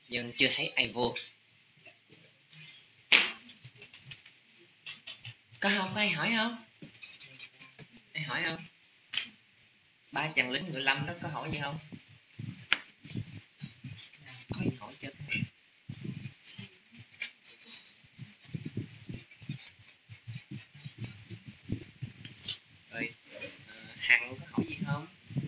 nhưng chưa thấy ai vô. Có không? Có ai hỏi không? Ai hỏi không? Ba chàng lính ngựa lâm đó có hỏi gì không? Có ai hỏi chưa? Rồi Hằng có hỏi gì không?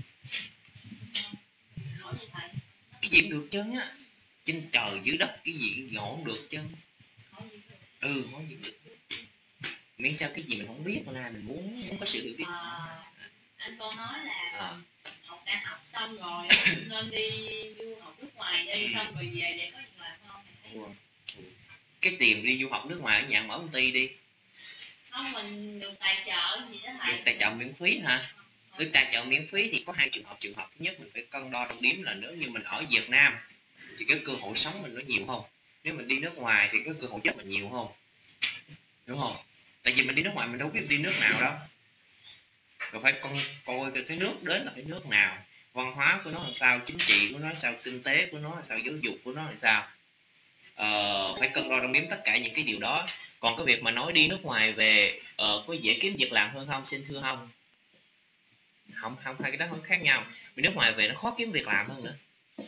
Hỏi gì thầy? Cái gì cũng được chân á, trên trời dưới đất cái gì ngộ cũng được chân. Hỏi gì được? Hỏi gì được. Miễn sao cái gì mình không biết mà mình muốn có sự hiểu biết. Anh cô nói là học đại học xong rồi nên đi du học nước ngoài đi, xong rồi về để có việc làm không? Cái tiền đi du học nước ngoài ở nhà mở công ty đi. Không, mình được tài trợ gì đó thầy. Được tài trợ miễn phí hả? Được tài trợ miễn phí thì có hai trường hợp. Trường hợp thứ nhất mình phải cân đo đong đếm là nếu như mình ở Việt Nam thì cái cơ hội sống mình nó nhiều không? Nếu mình đi nước ngoài thì cái cơ hội chết mình nhiều không? Đúng không? Tại vì mình đi nước ngoài mình đâu biết đi nước nào đâu. Rồi phải coi cái nước đến là cái nước nào, văn hóa của nó là sao, chính trị của nó sao, kinh tế của nó là sao, giáo dục của nó là sao. Phải cân đo đong đếm tất cả những cái điều đó. Còn cái việc mà nói đi nước ngoài về có dễ kiếm việc làm hơn không, xin thưa không? Không, hai cái đó không khác nhau. Vì nước ngoài về nó khó kiếm việc làm hơn nữa.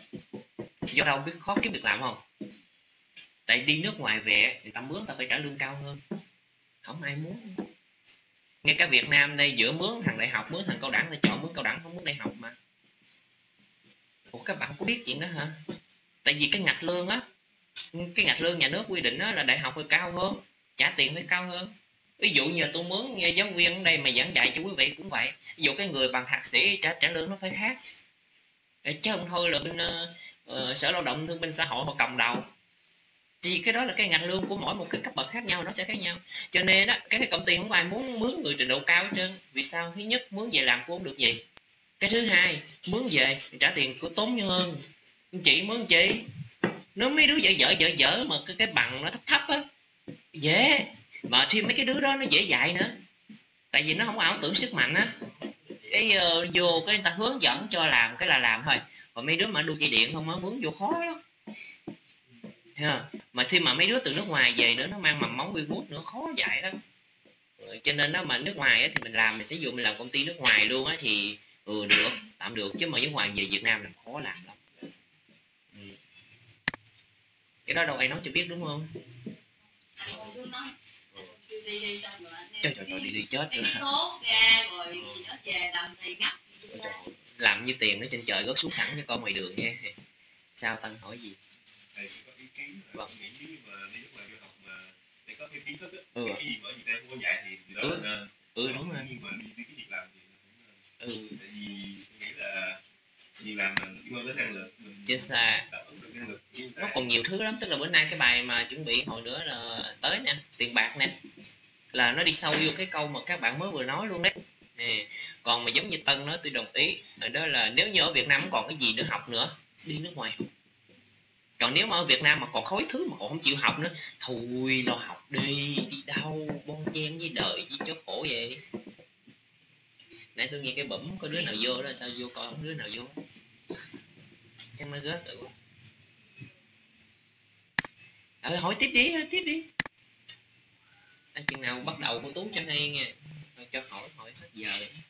Do đâu biết khó kiếm việc làm không? Tại đi nước ngoài về người ta mướn ta phải trả lương cao hơn, không ai muốn. Ngay cả Việt Nam đây giữa mướn thằng đại học mướn thằng cao đẳng, là chọn mướn cao đẳng không mướn đại học mà. Ủa các bạn không có biết chuyện đó hả? Tại vì cái ngạch lương á, cái ngạch lương nhà nước quy định đó là đại học phải cao hơn, trả tiền phải cao hơn. Ví dụ như tôi mướn nghe giáo viên ở đây mà giảng dạy cho quý vị cũng vậy. Ví dụ cái người bằng thạc sĩ trả lương nó phải khác, chứ không thôi là bên Sở Lao động Thương binh Xã hội họ cầm đầu. Thì cái đó là cái ngạch lương của mỗi một cái cấp bậc khác nhau, nó sẽ khác nhau. Cho nên đó, cái công ty không ai muốn mướn người trình độ cao hết trơn. Vì sao? Thứ nhất, mướn về làm cũng không được gì. Cái thứ hai, mướn về trả tiền của tốn hơn. Chị mướn chị, nó mấy đứa dở mà cái bằng nó thấp á, dễ. Mà thêm mấy cái đứa đó nó dễ dạy nữa. Tại vì nó không ảo tưởng sức mạnh á. Cái vô cái người ta hướng dẫn cho làm cái là làm thôi. Còn mấy đứa mà đu dây điện không á, mướn vô khó lắm. Mà khi mà mấy đứa từ nước ngoài về nữa nó mang mầm móng Hollywood nữa, khó dạy lắm. Cho nên đó mà nước ngoài á, thì mình làm mình sẽ dụ mình làm công ty nước ngoài luôn á thì được, tạm được, chứ mà nước ngoài về Việt Nam làm khó làm lắm. Cái đó đâu ai nói cho biết đúng không? Trời đi chết rồi. Làm như tiền nó trên trời rớt xuống sẵn cho con ngoài đường nghe. Sao Tân hỏi gì? Thầy có ý kiến là nghĩ nếu mà đi nước ngoài du học mà để có thêm kiến thức á, cái gì mà ở Việt Nam không có dạy thì đó là nên. Đúng rồi. Nhưng mà đi cái việc làm thì cũng nên. Tại vì nghĩ là việc làm mình liên quan đến năng lực, mình chết xa. Nó còn nhiều thứ lắm, tức là bữa nay cái bài mà chuẩn bị hồi nữa là tới nè, tiền bạc nè, là nó đi sâu vô cái câu mà các bạn mới vừa nói luôn đấy. Còn mà giống như Tân nói tôi đồng ý, đó là nếu như ở Việt Nam không còn cái gì nữa học nữa, đi nước ngoài học. Còn nếu mà ở Việt Nam mà còn khối thứ mà còn không chịu học nữa, thôi lo học đi đâu bon chen với đời chỉ cho khổ vậy. Nãy tôi nghe cái bẩm có đứa nào vô đó, sao vô coi không đứa nào vô, chắc nó rớt rồi. Hỏi tiếp đi. Chừng nào bắt đầu cô Tú cho hay nha, cho hỏi hết giờ.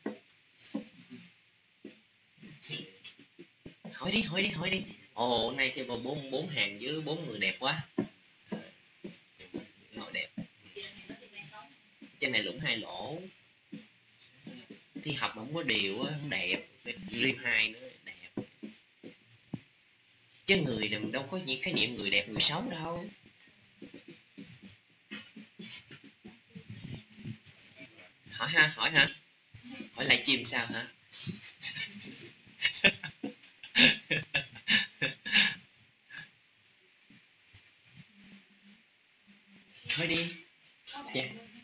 Hỏi đi. Ồ, nay chơi vào bốn hàng với 4 người đẹp quá. Ngồi đẹp. Trên này lũng 2 lỗ. Thi học mà không có điều á, không đẹp. Riêng 2 nữa đẹp. Chứ người này mình đâu có những khái niệm người đẹp người xấu đâu. Hỏi hả? Hỏi lại chim sao hả? Thôi đi. Dạ.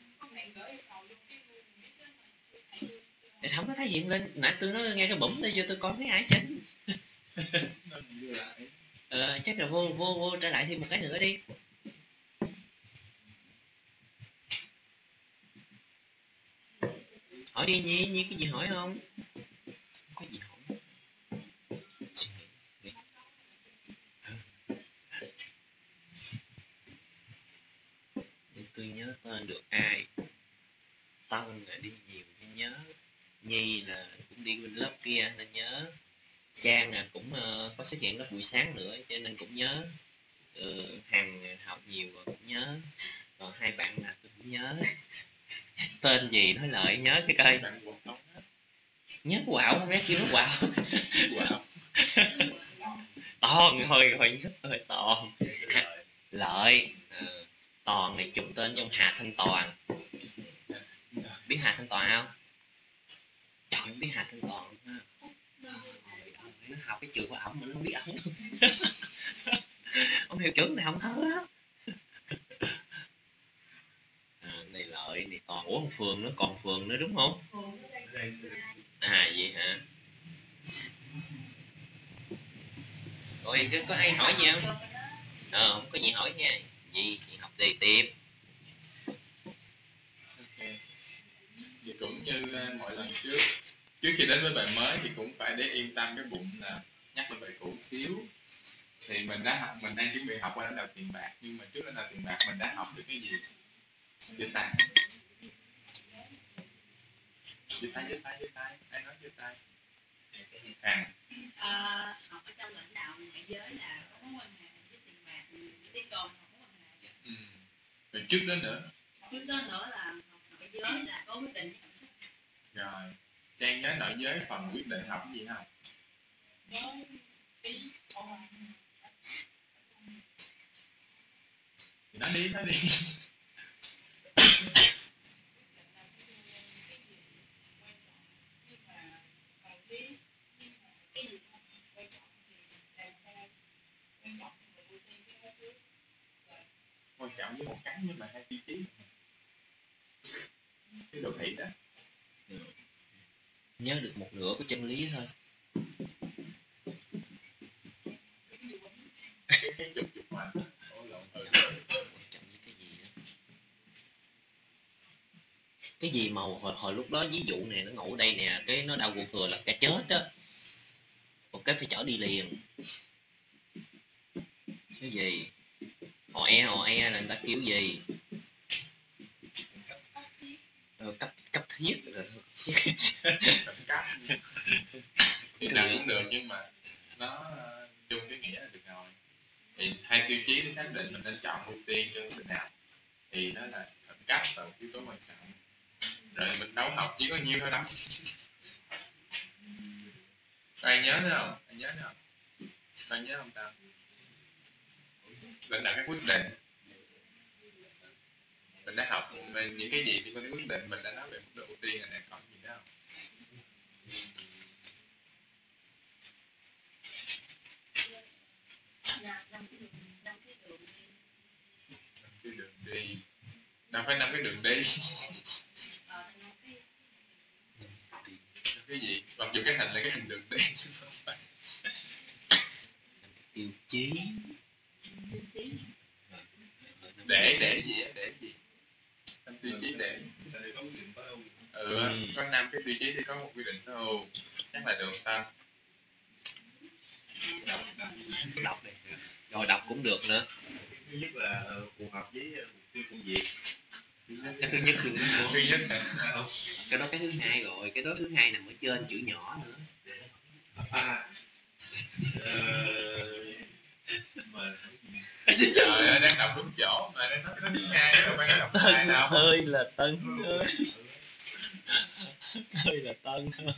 Để không có thấy gì lên. Nãy tôi nói nghe cái bẩm tôi vô tôi coi thấy ai chết. Chắc là vô trở lại thêm một cái nữa đi. Hỏi đi Nhi cái gì hỏi không? Không có gì hỏi. tôi nhớ tên được ai. Tân là đi nhiều nên nhớ, Nhi là cũng đi bên lớp kia nên nhớ, Trang là cũng có xuất hiện lớp buổi sáng nữa cho nên cũng nhớ, Hằng học nhiều rồi cũng nhớ, còn hai bạn là tôi cũng nhớ. Tên gì nói lợi nhớ cái coi. Nhớ Quạo không biết, chưa nói Quạo. Toàn hồi nhất hơi Toàn. Lợi. Toàn này chụp tên trong Hà Thanh Toàn. Biết Hà Thanh Toàn không? Trời, biết Hà Thanh Toàn ha. Nó học cái trường của ổng mà nó không biết ổng. Ông hiệu trưởng này không thơ đó. Này Lợi, này Toàn. Ủa Phường nữa, còn Phường nữa đúng không? Vậy hả? Rồi có ai hỏi gì không? Không có gì hỏi nha. Gì chị học đề tiếp. Vậy cũng như mọi lần trước khi đến với bài mới thì cũng phải để yên tâm cái bụng là nhắc lại bài cũ xíu. Thì mình đang chuẩn bị học qua lãnh đạo tiền bạc, nhưng mà trước lãnh đạo tiền bạc mình đã học được cái gì? Giơ tay. Giơ tay, ai nói giơ tay? Học ở trong lãnh đạo ngoại giới là có mối quan hệ với tiền bạc, với con không có quan hệ. Rồi trước đó nữa là học nội giới là có quyết định với cảm xúc. Rồi Trang nhớ nội giới phần quyết định học cái gì không? Nói đi quan trọng với một cái nhưng mà hai tiêu chí cái đồ thị đó. Nhớ được một nửa của chân lý thôi. Cái chụp mạnh. Cái gì mà hồi lúc đó ví dụ này nó ngủ đây nè, cái nó đau ruột thừa là cái chết đó, một cái phải chở đi liền. Cái gì họ e là người ta kiểu gì cấp thiết rồi. Cấp thì nào cũng được nhưng mà nó chung cái nghĩa là được rồi. Thì hai tiêu chí để xác định mình nên chọn ưu tiên cho quyết định nào thì nó là khẩn cấp và yếu tố quan trọng. Rồi mình đấu học chỉ có nhiêu thôi đâu. Ai nhớ nữa không? Ai nhớ không ta? Lãnh đạo các quyết định. Mình đã học về những cái gì liên quan đến quyết định, mình đã nói về mức độ ưu tiên này, còn gì nữa không? Cái đường đi. Đâu phải 5 cái đường đi. Cái gì? Mặc dù cái hình là cái hình đường đi. Tiêu chí. Để gì? Để gì? 5 tiêu chí để. Có 5 cái tiêu chí thì có một quy định thôi. Chắc là được ta. Đọc này. Rồi đọc cũng được nữa. Thứ nhất là phù hợp với mục tiêu công việc. Cái thứ nhất luôn đó. Thứ nhất hả? Cái đó cái thứ hai rồi, cái đó thứ hai nằm ở trên chữ nhỏ nữa. Mà trời ơi, đang đọc đúng chỗ mà đang nói cái thứ hai đâu phải đọc hai đâu. Ơi là Tân ơi. Ơi là Tân ơi.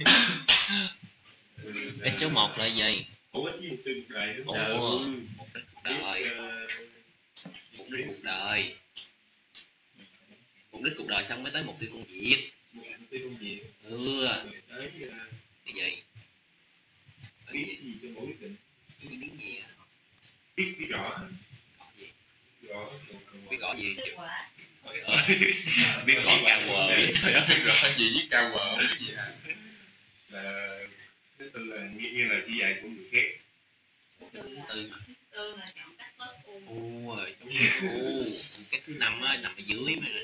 Cái số 1 là gì? Hữu ích với mục tiêu cuộc đời. Mục đích cuộc đời. Mục đích cuộc đời. Mục đích cuộc đời xong mới tới mục tiêu công việc. Mục tiêu công việc. Tới cái gì? Biết gì cho mỗi quyết định. Biết gì à? Biết rõ. Biết rõ gì? Kết quả. Biết rõ cao quờ. Biết rõ gì với cao quờ cái gì hả? Là thứ tư là như là chỉ dạy của người khác. Tư là chọn cách tốt rồi cái thứ 5 á nằm ở dưới mà.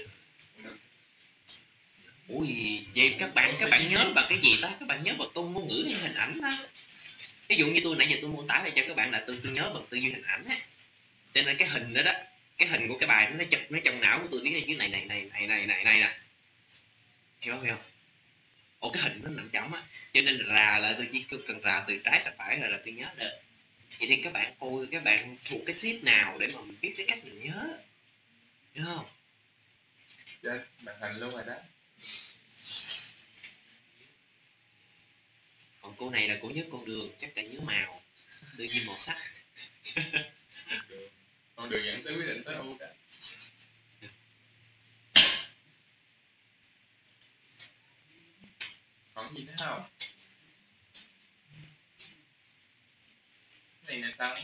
Ui vậy các bạn nhớ bằng cái gì ta? Các bạn nhớ bằng tôn ngôn ngữ hay hình ảnh đó. Ví dụ như tôi nãy giờ tôi mô tả lại cho các bạn là tôi nhớ bằng tư duy hình ảnh á. Cho nên cái hình đó cái hình của cái bài nó chụp nó trong não của tôi viết ở dưới này nè, hiểu không? Ủa cái hình nó nằm trong á, cho nên rà lại tôi chỉ cần rà từ trái sang phải là tôi nhớ được. Vậy thì các bạn coi các bạn thuộc cái tip nào để mà mình biết cái cách mình nhớ, hiểu không? Dạ, màn hình luôn rồi đó. Còn cô này là cô nhớ con đường, chắc là nhớ màu, tư duy màu sắc. Con đường dẫn tới quyết định tới U đó. Còn gì nữa không? Cái này nè Tân.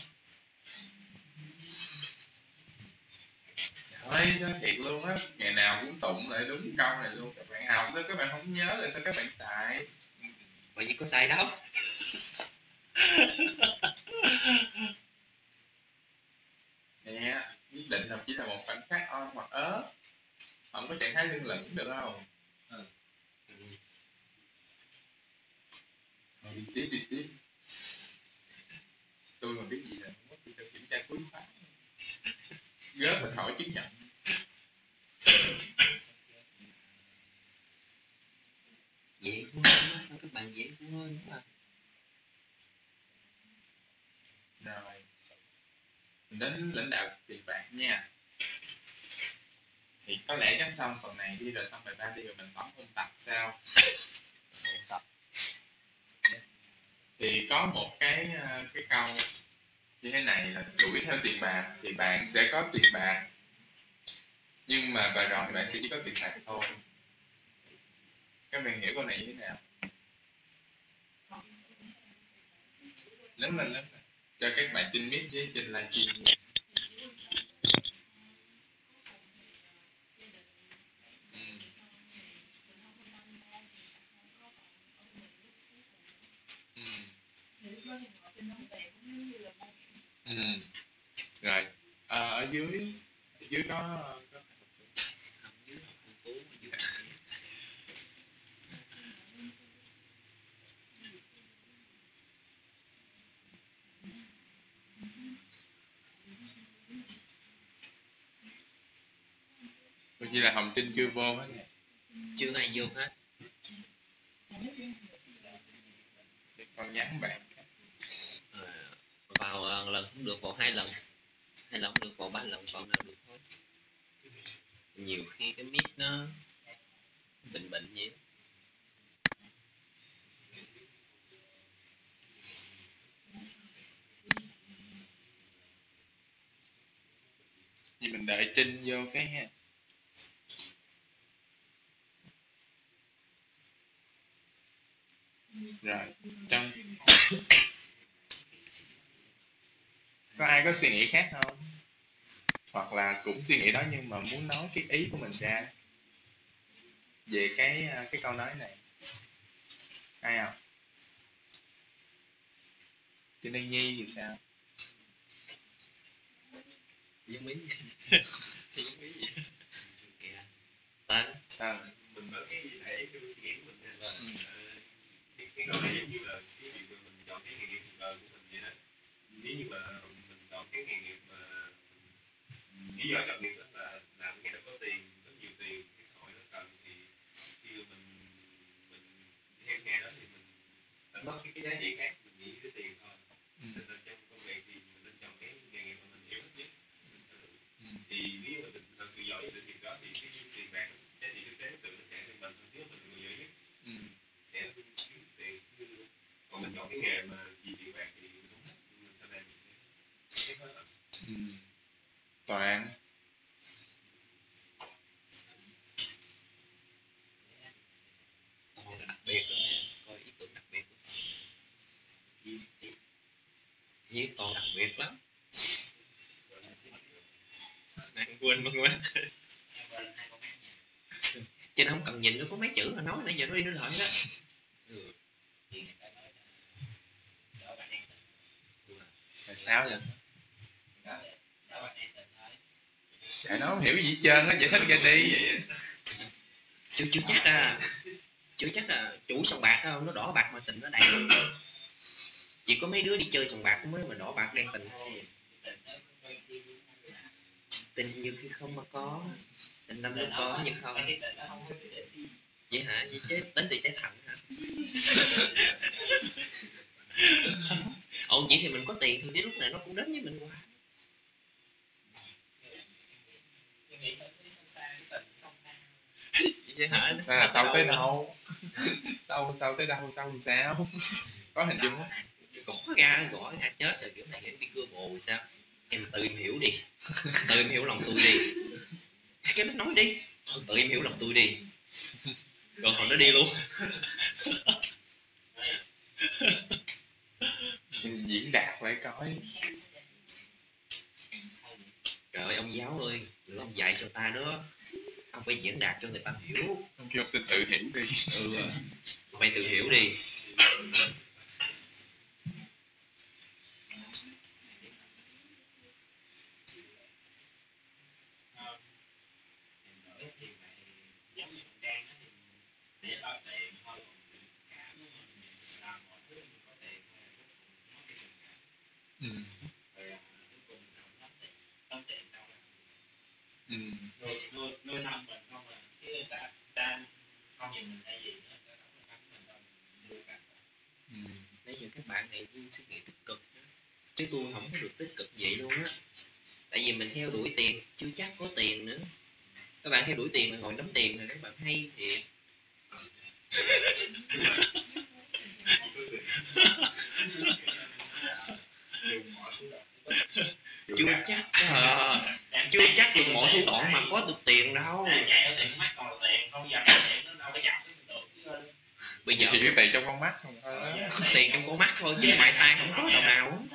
Ôi, nói thiệt luôn á, ngày nào cũng tụng lại đúng câu này luôn. Các bạn học đó, các bạn không nhớ là sao các bạn xài. Bởi vì có sai đâu. Nè, quyết định là chỉ là một khoảnh khắc on hoặc ớ. Không có trạng thái lưng lửng được không? Đi tiếp. Tôi mà biết gì là tôi sẽ kiểm tra cuối khóa. Gớt mình hỏi chứng nhận. Dễ quá, sao các bạn dễ quá đúng không? Rồi, mình đến lãnh đạo tiền bạc nha. Thì có lẽ chắc xong phần này đi rồi, xong bài 3 đi rồi mình tổng ôn tập sao? Thì có một cái câu như thế này là đuổi theo tiền bạc thì bạn sẽ có tiền bạc, nhưng mà và rồi bạn sẽ chỉ có tiền bạc thôi. Các bạn hiểu câu này như thế nào? Lớn lên cho các bạn trên mic với trên livestream. Rồi ở dưới có coi như là Hồng Trinh chưa vô hết nè. Chưa ai vô hết. Con nhắn bạn Vào lần không được, vào 2 lần không được, vào 3 lần còn nào được thôi. Nhiều khi cái mic nó bệnh vậy. thì mình đợi Trinh vô cái ha. Rồi trong có ai có suy nghĩ khác không, hoặc là cũng suy nghĩ đó nhưng mà muốn nói cái ý của mình ra về cái câu nói này? Ai không? Chị Đăng Nhi thì sao? Giống ý tên mình nói cái gì thể cái suy nghĩ của mình là cái câu này giống như là cái việc mà mình chọn cái nghề nghiệp cuộc đời của mình vậy đó. Nếu như mà mình chọn cái nghề nghiệp mà lý do chọn nghiệp đó là làm cái đó có tiền, có nhiều tiền, cái xã hội nó cần, thì khi mà mình theo nghề đó thì mình đánh mất cái giá trị khác, mình nghĩ cái tiền thôi. Nên là trong công việc thì mình nên chọn cái nghề nghiệp mà mình yêu thích nhất. Thì nếu mà mình thật sự giỏi về việc đó thì cái tiền bạc, giá trị thực tế tự nó chạy lên mình, nếu mình là người giỏi nhất sẽ kiếm tiền. Còn mình chọn cái nghề mà vì tiền bạc thì mình không thích, nhưng mà sau này mình sẽ hết rồi. Toàn đặc biệt đó, coi ý tưởng đặc biệt. Viết còn đặc biệt lắm. Đang quên mất quá. Chứ nó không cần nhìn, nó có mấy chữ mà nói nãy giờ nó đi nó lại đó. sao vậy? Chả nó không hiểu gì hết trơn á, giải thích ra đi. Chưa chắc là chủ sòng bạc không, nó đỏ bạc mà tình nó đầy. Chỉ có mấy đứa đi chơi sòng bạc mới mà đỏ bạc đen tình thôi. Tình nhiều khi không mà có, tình năm đâu có nhưng không. Vậy hả? Vậy chết đến từ trái thận hả? Ồ, chỉ thì mình có tiền thì đến lúc này nó cũng đến với mình hoài. Vậy hả? Là sao tới đâu? Sao tới đâu? Sao làm sao? Có hình dung không? Gõ ra chết rồi, kiểu này em đi cưa bồ sao? Em tự em hiểu đi. Tự em hiểu lòng tôi đi. Cái mới nói đi. Tự em hiểu lòng tôi đi. Rồi hồi nó đi luôn. Diễn đạt phải coi. Trời ơi ông giáo ơi, người ông dạy cho ta đó. Ông phải diễn đạt cho người ta hiểu. Ông kêu học sinh tự hiểu đi. Phải tự hiểu đi. Nuôi năm mình không là cái ta không nhìn mình hay gì nữa, Bây giờ các bạn này suy nghĩ tích cực đó. Chứ tôi không có được tích cực vậy luôn á. Tại vì mình theo đuổi tiền, chưa chắc có tiền nữa. Các bạn theo đuổi tiền mà ngồi nắm tiền rồi các bạn hay thiệt. Chưa chắc dùng mọi thủ đoạn mà có được tiền đâu. Bây giờ chỉ có tiền trong con mắt không thôi đó. Tiền trong con mắt thôi chứ ngoài tay không có đồng nào.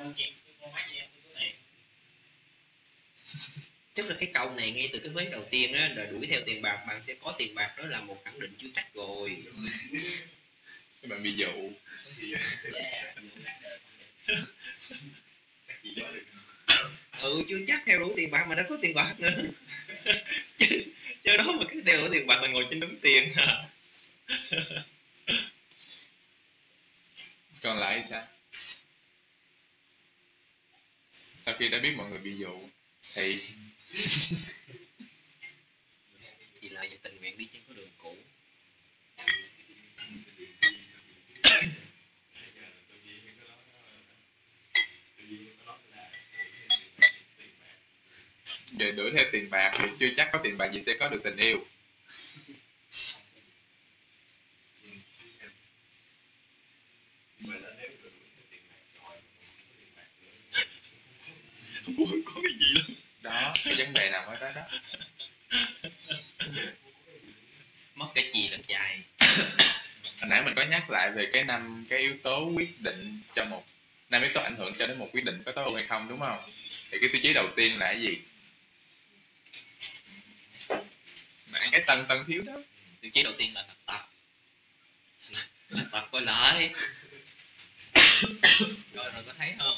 Chắc là cái câu này ngay từ cái vế đầu tiên á, là đuổi theo tiền bạc bạn sẽ có tiền bạc, đó là một khẳng định chưa chắc rồi. Các bạn bị dụ. Chưa chắc theo đuổi tiền bạc mà đã có tiền bạc nữa. chứ đó mà cái theo đuổi tiền bạc là ngồi trên đống tiền. Còn lại sao? Sau khi đã biết mọi người bị dụ thì lại về tình nguyện đi trên con đường cũ. Giờ đuổi theo tiền bạc thì chưa chắc có tiền bạc gì sẽ có được tình yêu. Có cái gì đâu. Đó, cái vấn đề nằm ở đó đó. Mất cái gì làm trai. Hồi nãy mình có nhắc lại về cái 5 cái yếu tố quyết định cho 5 yếu tố ảnh hưởng cho đến một quyết định có tối ưu hay không, đúng không? Thì cái tiêu chí đầu tiên là cái gì? Nãy cái tân thiếu đó. Tiêu chí đầu tiên là tập. Tập coi lại. Rồi có thấy không?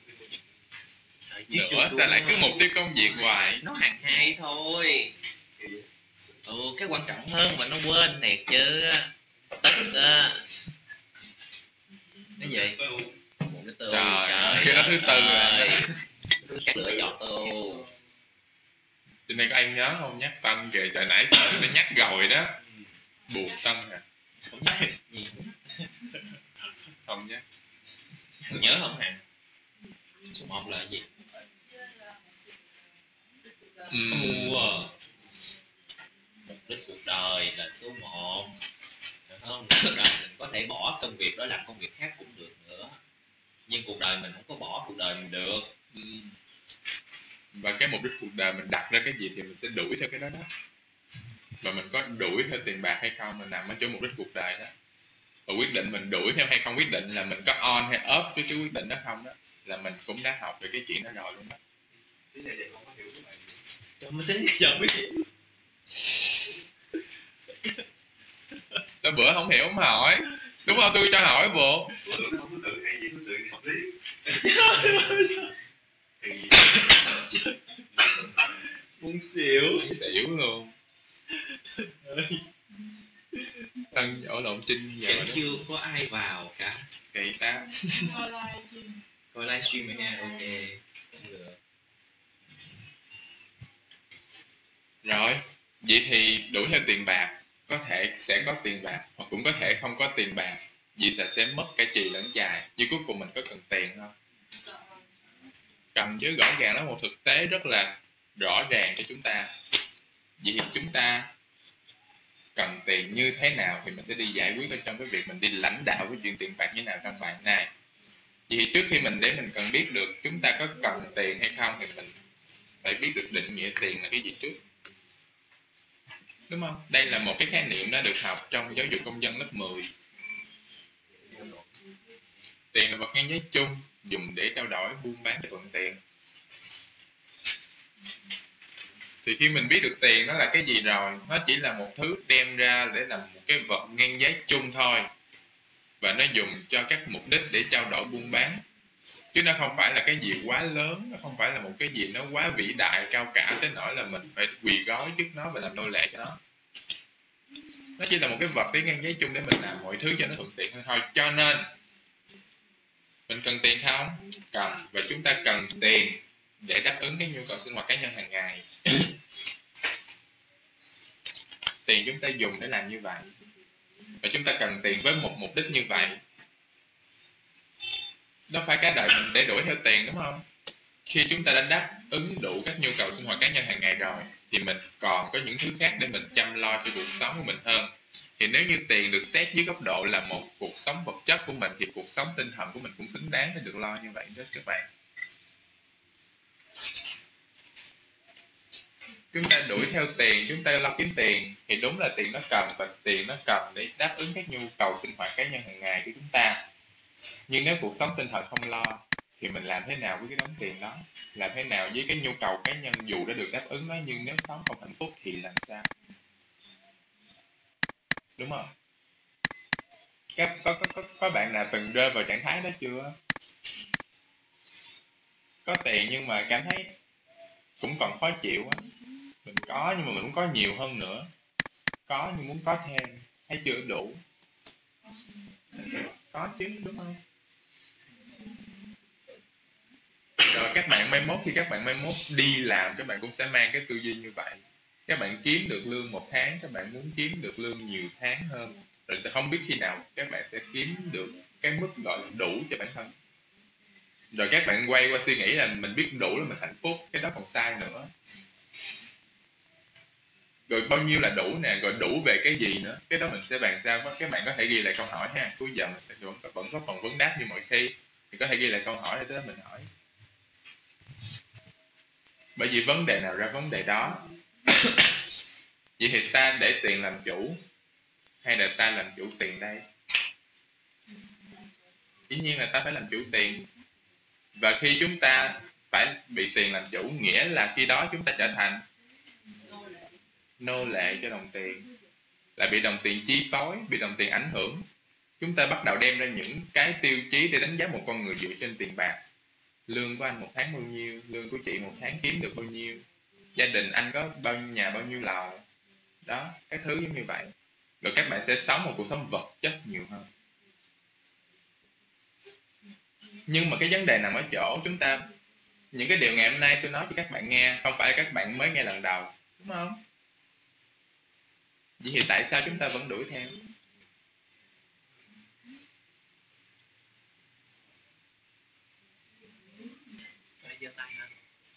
Nữa sao lại cứ mục tiêu công việc hoài? Nó hàng hai thôi. Cái quan trọng hơn mà nó quên thiệt chứ. Tất cái gì? Một cái từ. Trời, cái đó thứ tư rồi. Chắc lựa chọn từ. Trên đây có anh nhớ không? Nhắc Tâm kìa, trời nãy nó nhắc rồi đó. Buộc Tâm à? Không nhắc gì. Không nhắc. Nhớ không hả? Số 1 là gì? Mục đích cuộc đời là số 1. Được không? Cuộc đời mình có thể bỏ công việc đó làm công việc khác cũng được nữa. Nhưng cuộc đời mình không có bỏ cuộc đời mình được. Và cái mục đích cuộc đời mình đặt ra cái gì thì mình sẽ đuổi theo cái đó đó. Và mình có đuổi theo tiền bạc hay không là nằm ở chỗ mục đích cuộc đời đó. Và quyết định mình đuổi theo hay không quyết định là mình có on hay off với cái quyết định đó không đó, là mình cũng đã học về cái chuyện đó rồi luôn đó. Cho mới tính giờ mới hiểu. Sao bữa không hiểu không hỏi? Đúng không? Tôi cho hỏi bộ. Muốn xỉu luôn. Tân ở lộn Trinh giờ chưa có ai vào cả. Kỳ ta. Coi livestream này nha, ok. Không được. Rồi, vậy thì đuổi theo tiền bạc, có thể sẽ có tiền bạc hoặc cũng có thể không có tiền bạc, vậy là sẽ mất cả chì lẫn chài. Nhưng cuối cùng mình có cần tiền không? Cần chứ, rõ ràng nó một thực tế rất là rõ ràng cho chúng ta. Vậy thì chúng ta cần tiền như thế nào thì mình sẽ đi giải quyết ở trong cái việc mình đi lãnh đạo cái chuyện tiền bạc như thế nào trong bài này. Vậy thì trước khi mình cần biết được chúng ta có cần tiền hay không thì mình phải biết được định nghĩa tiền là cái gì trước, đúng không? Đây là một cái khái niệm nó được học trong giáo dục công dân lớp 10. Tiền là vật ngang giá chung dùng để trao đổi buôn bán cho thuận tiện. Thì khi mình biết được tiền nó là cái gì rồi, nó chỉ là một thứ đem ra để làm một cái vật ngang giá chung thôi, và nó dùng cho các mục đích để trao đổi buôn bán, chứ nó không phải là cái gì quá lớn, nó không phải là một cái gì nó quá vĩ đại cao cả tới nỗi là mình phải quỳ gối trước nó và làm nô lệ cho nó. Nó chỉ là một cái vật để ngang giá chung để mình làm mọi thứ cho nó thuận tiện hơn thôi. Cho nên mình cần tiền không? Cần. Và chúng ta cần tiền để đáp ứng cái nhu cầu sinh hoạt cá nhân hàng ngày. Tiền chúng ta dùng để làm như vậy, và chúng ta cần tiền với một mục đích như vậy. Đâu phải cả đời mình để đuổi theo tiền, đúng không? Khi chúng ta đã đáp ứng đủ các nhu cầu sinh hoạt cá nhân hàng ngày rồi thì mình còn có những thứ khác để mình chăm lo cho cuộc sống của mình hơn. Thì nếu như tiền được xét dưới góc độ là một cuộc sống vật chất của mình thì cuộc sống tinh thần của mình cũng xứng đáng để được lo như vậy đó các bạn. Chúng ta đuổi theo tiền, chúng ta lo kiếm tiền thì đúng là tiền nó cần, và tiền nó cần để đáp ứng các nhu cầu sinh hoạt cá nhân hàng ngày của chúng ta. Nhưng nếu cuộc sống tinh thần không lo thì mình làm thế nào với cái đống tiền đó? Làm thế nào với cái nhu cầu cá nhân dù đã được đáp ứng đó, nhưng nếu sống không hạnh phúc thì làm sao? Đúng không? Có bạn nào từng rơi vào trạng thái đó chưa? Có tiền nhưng mà cảm thấy cũng còn khó chịu á. Mình có nhưng mà mình muốn có nhiều hơn nữa. Có nhưng muốn có thêm, thấy chưa đủ. Có chứ, đúng không? Rồi các bạn mai mốt, khi các bạn mai mốt đi làm, các bạn cũng sẽ mang cái tư duy như vậy. Các bạn kiếm được lương một tháng, các bạn muốn kiếm được lương nhiều tháng hơn. Rồi không biết khi nào các bạn sẽ kiếm được cái mức gọi là đủ cho bản thân. Rồi các bạn quay qua suy nghĩ là mình biết đủ là mình hạnh phúc, cái đó còn sai nữa. Rồi bao nhiêu là đủ nè, rồi đủ về cái gì nữa, cái đó mình sẽ bàn sau. Các bạn có thể ghi lại câu hỏi ha, cuối giờ mình sẽ vẫn có phần vấn đáp như mọi khi, thì có thể ghi lại câu hỏi để tới đó mình hỏi. Bởi vì vấn đề nào ra vấn đề đó. Vậy thì ta để tiền làm chủ hay là ta làm chủ tiền đây? Dĩ nhiên là ta phải làm chủ tiền. Và khi chúng ta phải bị tiền làm chủ, nghĩa là khi đó chúng ta trở thành nô lệ cho đồng tiền, là bị đồng tiền chi phối, bị đồng tiền ảnh hưởng. Chúng ta bắt đầu đem ra những cái tiêu chí để đánh giá một con người dựa trên tiền bạc. Lương của anh một tháng bao nhiêu, lương của chị một tháng kiếm được bao nhiêu, gia đình anh có nhà bao nhiêu lầu đó, các thứ giống như vậy. Rồi các bạn sẽ sống một cuộc sống vật chất nhiều hơn. Nhưng mà cái vấn đề nằm ở chỗ chúng ta, những cái điều ngày hôm nay tôi nói cho các bạn nghe không phải các bạn mới nghe lần đầu, đúng không? Vậy thì tại sao chúng ta vẫn đuổi theo? Giơ tay ha.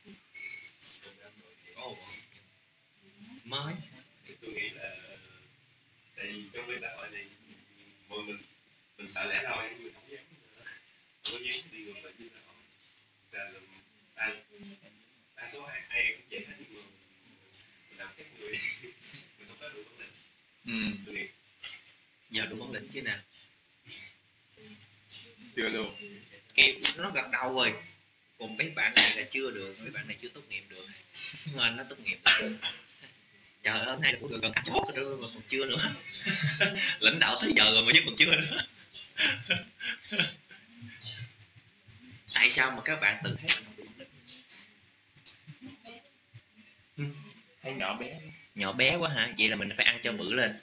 Mới. Tôi nghĩ là tại vì trong cái xã hội này mọi mình sợ lẽ loi, người không dám đi ngược lại với xã hội. Là đa số ai cũng vậy hết, nhưng mà mình làm các người mình không có đủ bản lĩnh. Tôi nghĩ Giờ đủ bản lĩnh chứ nào? Chưa luôn. Cái nó gật đầu rồi. Còn mấy bạn này là chưa được, mấy bạn này chưa tốt nghiệp được. Nên nó tốt nghiệp được. Trời ơi, hôm nay là cũng gần chốt rồi mà còn chưa nữa. Lãnh đạo tới giờ rồi mà vẫn còn chưa nữa. Tại sao mà các bạn tự thấy mình không đủ bản lĩnh? Thấy nhỏ bé. Nhỏ bé quá hả? Vậy là mình phải ăn cho bự lên.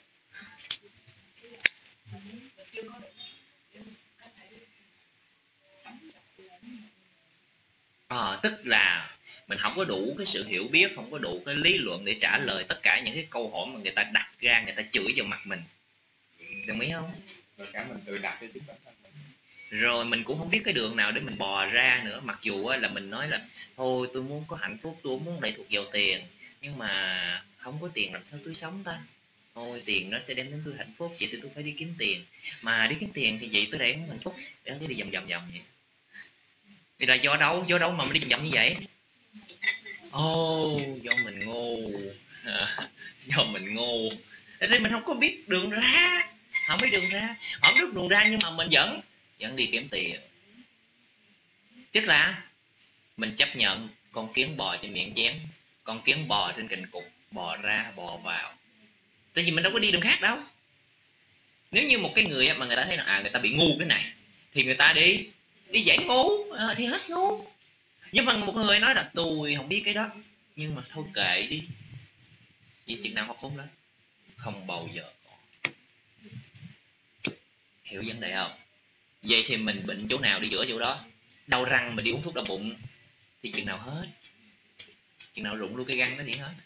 Tức là mình không có đủ cái sự hiểu biết, không có đủ cái lý luận để trả lời tất cả những cái câu hỏi mà người ta đặt ra, người ta chửi vào mặt mình. Đồng ý không? Rồi cả mình tự đặt cho chính bản thân mình. Rồi mình cũng không biết cái đường nào để mình bò ra nữa. Mặc dù là mình nói là thôi tôi muốn có hạnh phúc, tôi muốn lệ thuộc vào tiền, nhưng mà không có tiền làm sao tôi sống ta? Thôi tiền nó sẽ đem đến tôi hạnh phúc, vậy thì tôi phải đi kiếm tiền. Mà đi kiếm tiền thì vậy tôi để hạnh phúc, để đi vòng vòng vòng vậy. Thì là do đâu mà mình đi vòng vòng như vậy? Do mình ngu. Do mình ngu. Thế mình không có biết đường ra. Không biết đường ra nhưng mà mình vẫn đi kiếm tiền. Tức là mình chấp nhận con kiến bò trên miệng chén, con kiến bò trên cành cục, bò ra bò vào. Tại vì mình đâu có đi đường khác đâu. Nếu như một cái người mà người ta thấy là người ta bị ngu cái này thì người ta đi giải ngu, thì hết ngu. Nhưng mà một người nói là tôi không biết cái đó, nhưng mà thôi kệ đi, vì chừng nào học khôn lên không bao giờ có. Hiểu vấn đề không? Vậy thì mình bệnh chỗ nào đi chữa chỗ đó. Đau răng mà đi uống thuốc đau bụng thì chừng nào hết, chừng nào rụng luôn cái răng nó thì hết.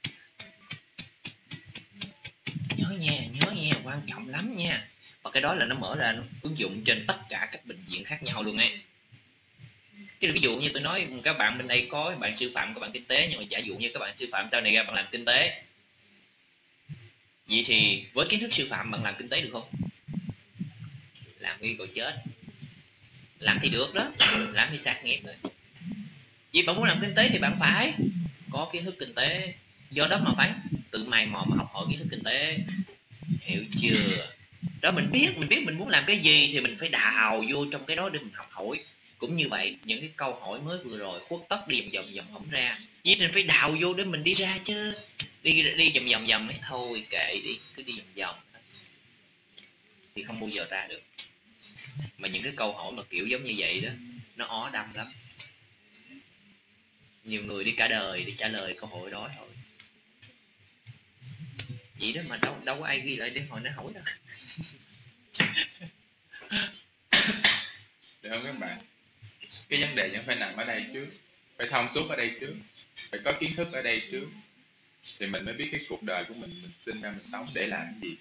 Nhớ nha, quan trọng lắm nha. Và cái đó là nó mở ra, nó ứng dụng trên tất cả các bệnh viện khác nhau luôn ấy. Chứ ví dụ như tôi nói các bạn bên đây có bạn sư phạm, các bạn kinh tế, nhưng mà giả dụ như các bạn sư phạm sau này ra bạn làm kinh tế, vậy thì với kiến thức sư phạm bạn làm kinh tế được không? Làm nghi cầu chết. Làm thì được đó, làm thì sát nghiệp rồi. Vì bạn muốn làm kinh tế thì bạn phải có kiến thức kinh tế, do đó mà phải tự mày mò mà học hỏi kiến thức kinh tế. Hiểu chưa? Đó, mình biết mình muốn làm cái gì thì mình phải đào vô trong cái đó để mình học hỏi. Cũng như vậy, những cái câu hỏi mới vừa rồi khuất tất đi vòng không ra, vì mình phải đào vô để mình đi ra chứ. Đi vòng ấy thôi kệ đi, cứ đi vòng thì không bao giờ ra được. Mà những cái câu hỏi mà kiểu giống như vậy đó, nó ó đâm lắm. Nhiều người đi cả đời để trả lời câu hỏi đó thôi. Vậy đó mà đâu có ai ghi lại để hỏi nó hỏi đâu. Được không các bạn? Cái vấn đề vẫn phải nằm ở đây trước, phải thông suốt ở đây trước, phải có kiến thức ở đây trước, thì mình mới biết cái cuộc đời của mình sinh ra mình sống để làm cái gì,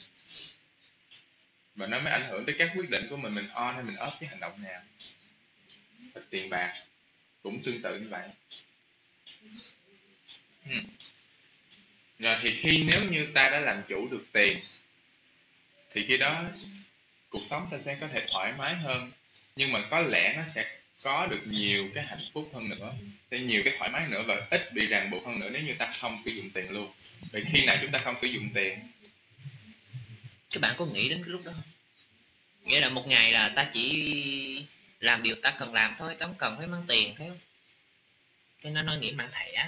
và nó mới ảnh hưởng tới các quyết định của mình on hay mình off cái hành động nào. Và tiền bạc cũng tương tự như vậy. Rồi thì khi nếu như ta đã làm chủ được tiền thì khi đó cuộc sống ta sẽ có thể thoải mái hơn, nhưng mà có lẽ nó sẽ có được nhiều cái hạnh phúc hơn nữa, sẽ nhiều cái thoải mái nữa và ít bị ràng buộc hơn nữa nếu như ta không sử dụng tiền luôn. Vậy khi nào chúng ta không sử dụng tiền? Các bạn có nghĩ đến cái lúc đó không? Nghĩa là một ngày là ta chỉ làm điều ta cần làm thôi, ta không cần phải mang tiền, phải không? Cái nó nói nghĩ mang thẻ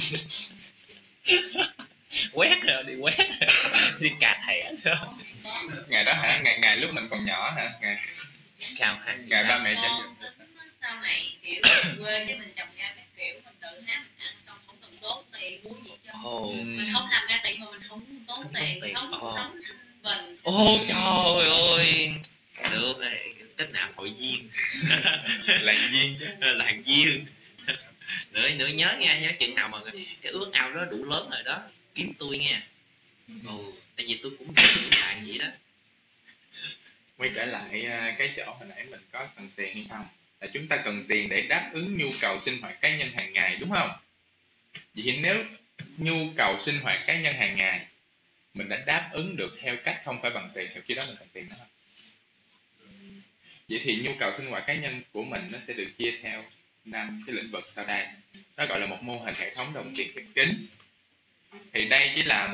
quét rồi, đi quét đi cà thẻ rồi. Ngày đó hả? Ngày lúc mình còn nhỏ hả? Ngày ba mẹ cho mình sau này kiểu quê với mình trồng ra cái kiểu mình tự nấu mình ăn xong không cần tốn tiền mua gì cho mình không làm ra tiền mà mình không tốn tiền, sống cuộc sống thanh bình. Trời ơi, được rồi, cách nào hội viên làng viên chứ, làng viên nữa nhớ nha, nhớ chừng nào mà cái ước ao đó đủ lớn rồi đó kiếm tôi nha. Tại vì tôi cũng làm vậy đó. Quay trở lại cái chỗ hồi nãy mình có cần tiền hay không, là chúng ta cần tiền để đáp ứng nhu cầu sinh hoạt cá nhân hàng ngày, đúng không? Vậy thì nếu nhu cầu sinh hoạt cá nhân hàng ngày mình đã đáp ứng được theo cách không phải bằng tiền, thì khi đó mình cần tiền đó không? Vậy thì nhu cầu sinh hoạt cá nhân của mình nó sẽ được chia theo 5 cái lĩnh vực sau đây. Nó gọi là một mô hình hệ thống đồng tiền khép kín. Thì đây chỉ là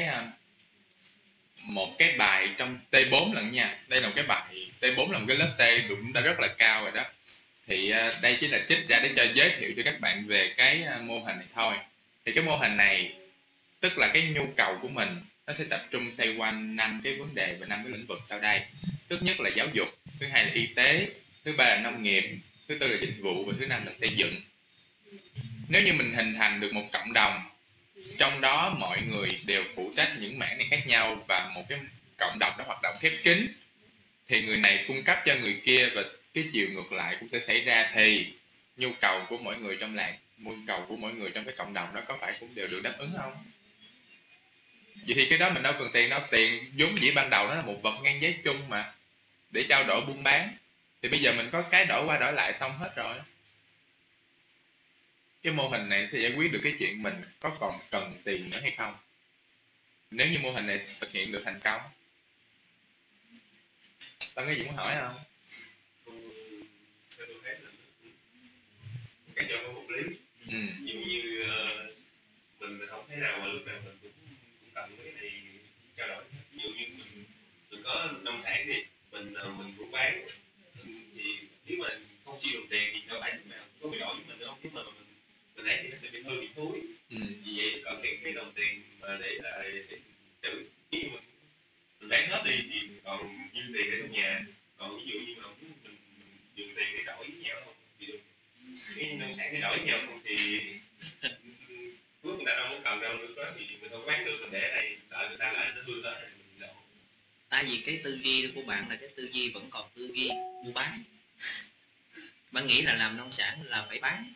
một cái bài trong T4 lần nha. Đây là một cái bài T4 là một cái lớp T cũng đã rất là cao rồi đó. Thì đây chỉ là trích ra để cho giới thiệu cho các bạn về cái mô hình này thôi. Thì cái mô hình này tức là cái nhu cầu của mình nó sẽ tập trung xoay quanh 5 cái vấn đề và 5 cái lĩnh vực sau đây. Thứ nhất là giáo dục, thứ hai là y tế, thứ ba là nông nghiệp, thứ tư là dịch vụ và thứ năm là xây dựng. Nếu như mình hình thành được một cộng đồng, trong đó mọi người đều phụ trách những mảng này khác nhau và một cái cộng đồng đó hoạt động khép kín, thì người này cung cấp cho người kia và cái chiều ngược lại cũng sẽ xảy ra, thì nhu cầu của mỗi người trong làng nhu cầu của mỗi người trong cái cộng đồng đó có phải cũng đều được đáp ứng không? Vậy thì cái đó mình đâu cần tiền đâu. Tiền vốn dĩ ban đầu nó là một vật ngang giá chung mà, để trao đổi buôn bán. Thì bây giờ mình có cái đổi qua đổi lại xong hết rồi. Cái mô hình này sẽ giải quyết được cái chuyện mình có còn cần tiền nữa hay không, nếu như mô hình này thực hiện được thành công. Có cái gì muốn hỏi không? Theo tôi thấy là cái chỗ không hợp lý. Ví dụ như mình không thấy nào mà lúc nào mình cũng cần cái này trao đổi. Ví dụ như mình có nông sản đi, mình cũng bán, thì nếu mà không chi đồng tiền thì đâu phải lúc nào có bị đổi với mình đâu. Nếu mà mình lấy thì nó sẽ bị hư, bị thúi. Vì vậy còn cái đồng tiền mà để lại để trữ. Nếu như mình bán hết đi thì còn dư tiền để trong nhà. Còn ví dụ như mà mình dùng tiền để đổi với nhau không, thì cái nông sản để đổi với nhau không thì cuối người ta đâu có cần đâu nữa đó, thì mình không bán được, mình để đây đợi người ta lại nó hư tới mình đổ. Tại vì cái tư duy của bạn là cái tư duy vẫn còn tư duy mua bán. Bạn nghĩ là làm nông sản là phải bán.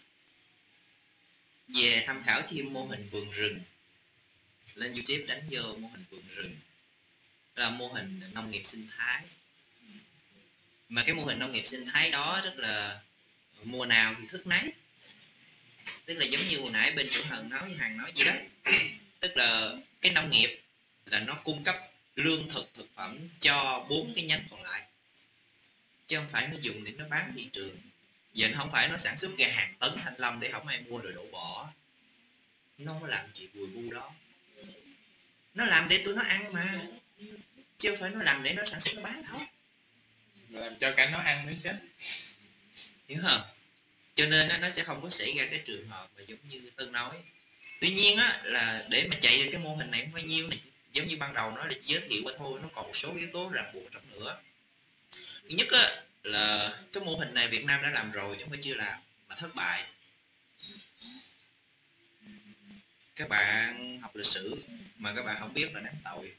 Về tham khảo thêm mô hình vườn rừng, lên YouTube đánh vô mô hình vườn rừng, là mô hình nông nghiệp sinh thái. Mà cái mô hình nông nghiệp sinh thái đó tức là mùa nào thì thức nấy. Tức là giống như hồi nãy bên chủ Hằng nói với Hằng nói gì đó. Tức là cái nông nghiệp là nó cung cấp lương thực, thực phẩm cho 4 cái nhánh còn lại, chứ không phải nó dùng để nó bán thị trường. Giờ nó không phải nó sản xuất ra hàng tấn thanh long để không ai mua rồi đổ bỏ. Nó không có làm chuyện bùi bu đó. Nó làm để tụi nó ăn mà, chứ không phải nó làm để nó sản xuất nó bán thôi. Làm cho cả nó ăn nữa chứ. Hiểu không? Cho nên nó sẽ không có xảy ra cái trường hợp mà giống như Tân nói. Tuy nhiên á, là để mà chạy được cái mô hình này không bao nhiêu này, giống như ban đầu nó là giới thiệu qua thôi, nó còn một số yếu tố ràng buộc trong nữa. Thứ nhất á, là cái mô hình này Việt Nam đã làm rồi chứ không phải chưa làm mà thất bại. Các bạn học lịch sử mà các bạn không biết là đáng tội.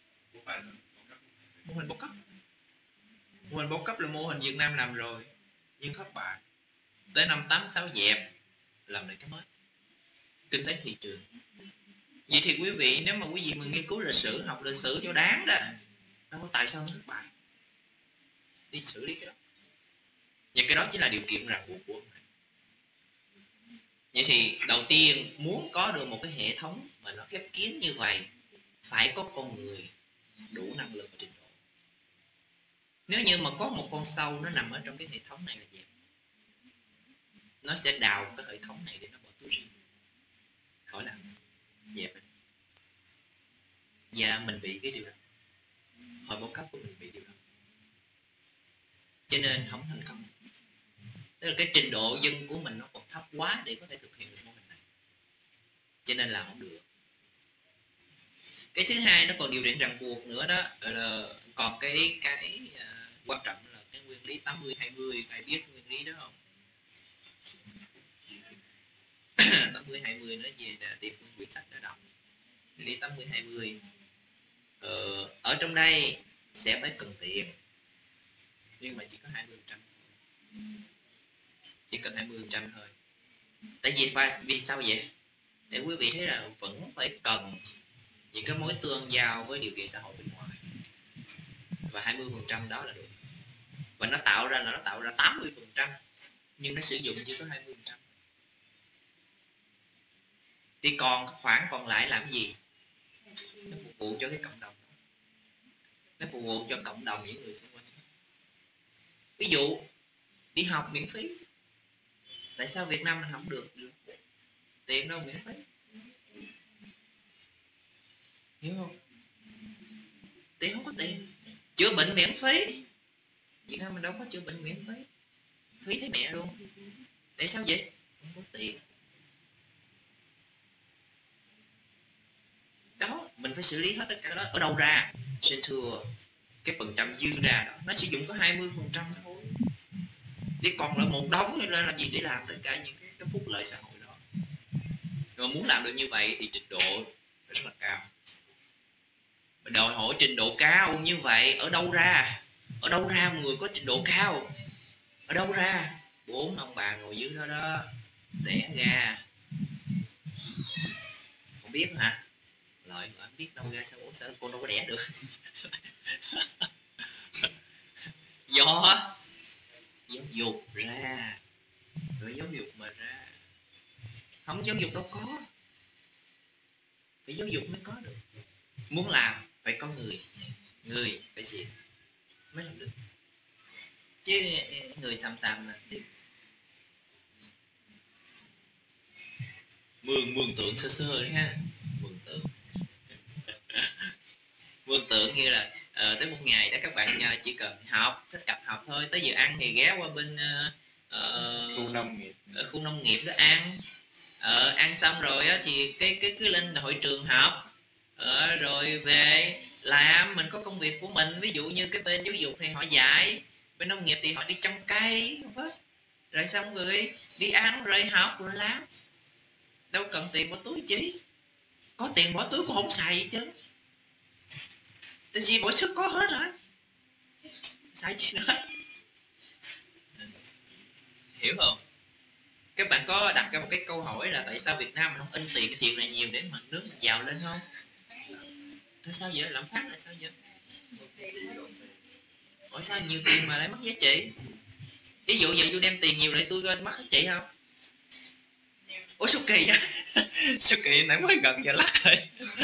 Mô hình bao cấp. Mô hình bao cấp là mô hình Việt Nam làm rồi nhưng thất bại. Tới năm 86 dẹp, làm lại cái mới. Kinh tế thị trường. Vậy thì quý vị, nếu mà quý vị mà nghiên cứu lịch sử, học lịch sử cho đáng đó, đâu có tại sao nó thất bại. Đi xử lý cái đó. Và cái đó chính là điều kiện ràng buộc của mình. Vậy thì đầu tiên muốn có được một cái hệ thống mà nó khép kín như vậy, phải có con người đủ năng lực và trình độ. Nếu như mà có một con sâu nó nằm ở trong cái hệ thống này là dẹp. Nó sẽ đào cái hệ thống này để nó bỏ túi riêng. Khỏi làm. Dẹp. Và mình bị cái điều đó. Hồi bao cấp của mình bị điều đó. Cho nên không thành công. Tức là cái trình độ dân của mình nó còn thấp quá để có thể thực hiện được mô hình này. Cho nên là không được. Cái thứ hai nó còn điều kiện ràng buộc nữa đó, là còn cái quan trọng là cái nguyên lý 80-20. Ai biết nguyên lý đó không? 80-20 nói về là tìm quyển sách đã đọc. Nguyên lý 80-20. Ở trong đây sẽ phải cần tiền, nhưng mà chỉ có 20%. Chỉ cần 20% thôi. Tại vì sao vậy? Để quý vị thấy là vẫn phải cần những cái mối tương giao với điều kiện xã hội bên ngoài. Và 20% đó là được. Và nó tạo ra 80%, nhưng nó sử dụng chỉ có 20%. Thì còn khoản còn lại làm gì? Nó phục vụ cho cái cộng đồng. Nó phục vụ cho cộng đồng những người xung quanh. Ví dụ đi học miễn phí. Tại sao Việt Nam mình không được tiền đâu miễn phí? Hiểu không? Tiền không có tiền. Chữa bệnh miễn phí. Việt Nam mình đâu có chữa bệnh miễn phí. Phí thấy mẹ luôn. Tại sao vậy? Không có tiền. Đó, mình phải xử lý hết tất cả đó. Ở đâu ra? Xin thưa, cái phần trăm dư ra đó, nó sử dụng có 20% thôi. Thì còn lại một đống lên làm gì để làm tất cả những cái phúc lợi xã hội đó. Rồi muốn làm được như vậy thì trình độ rất là cao. Đòi hỏi trình độ cao như vậy ở đâu ra? Ở đâu ra người có trình độ cao? Ở đâu ra? 4 ông bà ngồi dưới đó đó. đẻ ra không biết hả? Lợi không biết đâu ra sao, sao con đâu có đẻ được. Do giáo dục ra, rồi giáo dục mà ra, không giáo dục đâu có, phải giáo dục mới có được. Muốn làm phải có người phải gì mới làm được, chứ người xàm là mường tượng sơ sơ đấy ha. Mường tượng như là tới một ngày đó các bạn chỉ cần học, sách cặp học thôi, tới giờ ăn thì ghé qua bên khu nông nghiệp đó ăn. Ăn xong rồi á thì cái cứ lên hội trường học, rồi về làm, mình có công việc của mình. Ví dụ như cái bên giáo dục thì họ dạy, bên nông nghiệp thì họ đi trồng cây, rồi xong rồi đi ăn, rồi học, rồi làm. Đâu cần tiền bỏ túi chứ, có tiền bỏ túi cũng không xài gì chứ, tại vì mỗi thứ có hết rồi, xài gì nữa. Hiểu không? Các bạn có đặt ra một cái câu hỏi là tại sao Việt Nam mình không in tiền cái thiệt là nhiều để mà nước mình giàu lên không? Tại sao vậy? Lạm phát là sao vậy? Ủa sao nhiều tiền mà lại mất giá trị? Ví dụ vậy tôi đem tiền nhiều lại tôi mất giá trị không? Ủa sao kỳ vậy? Sao kỳ nãy mới gần giờ lắc rồi.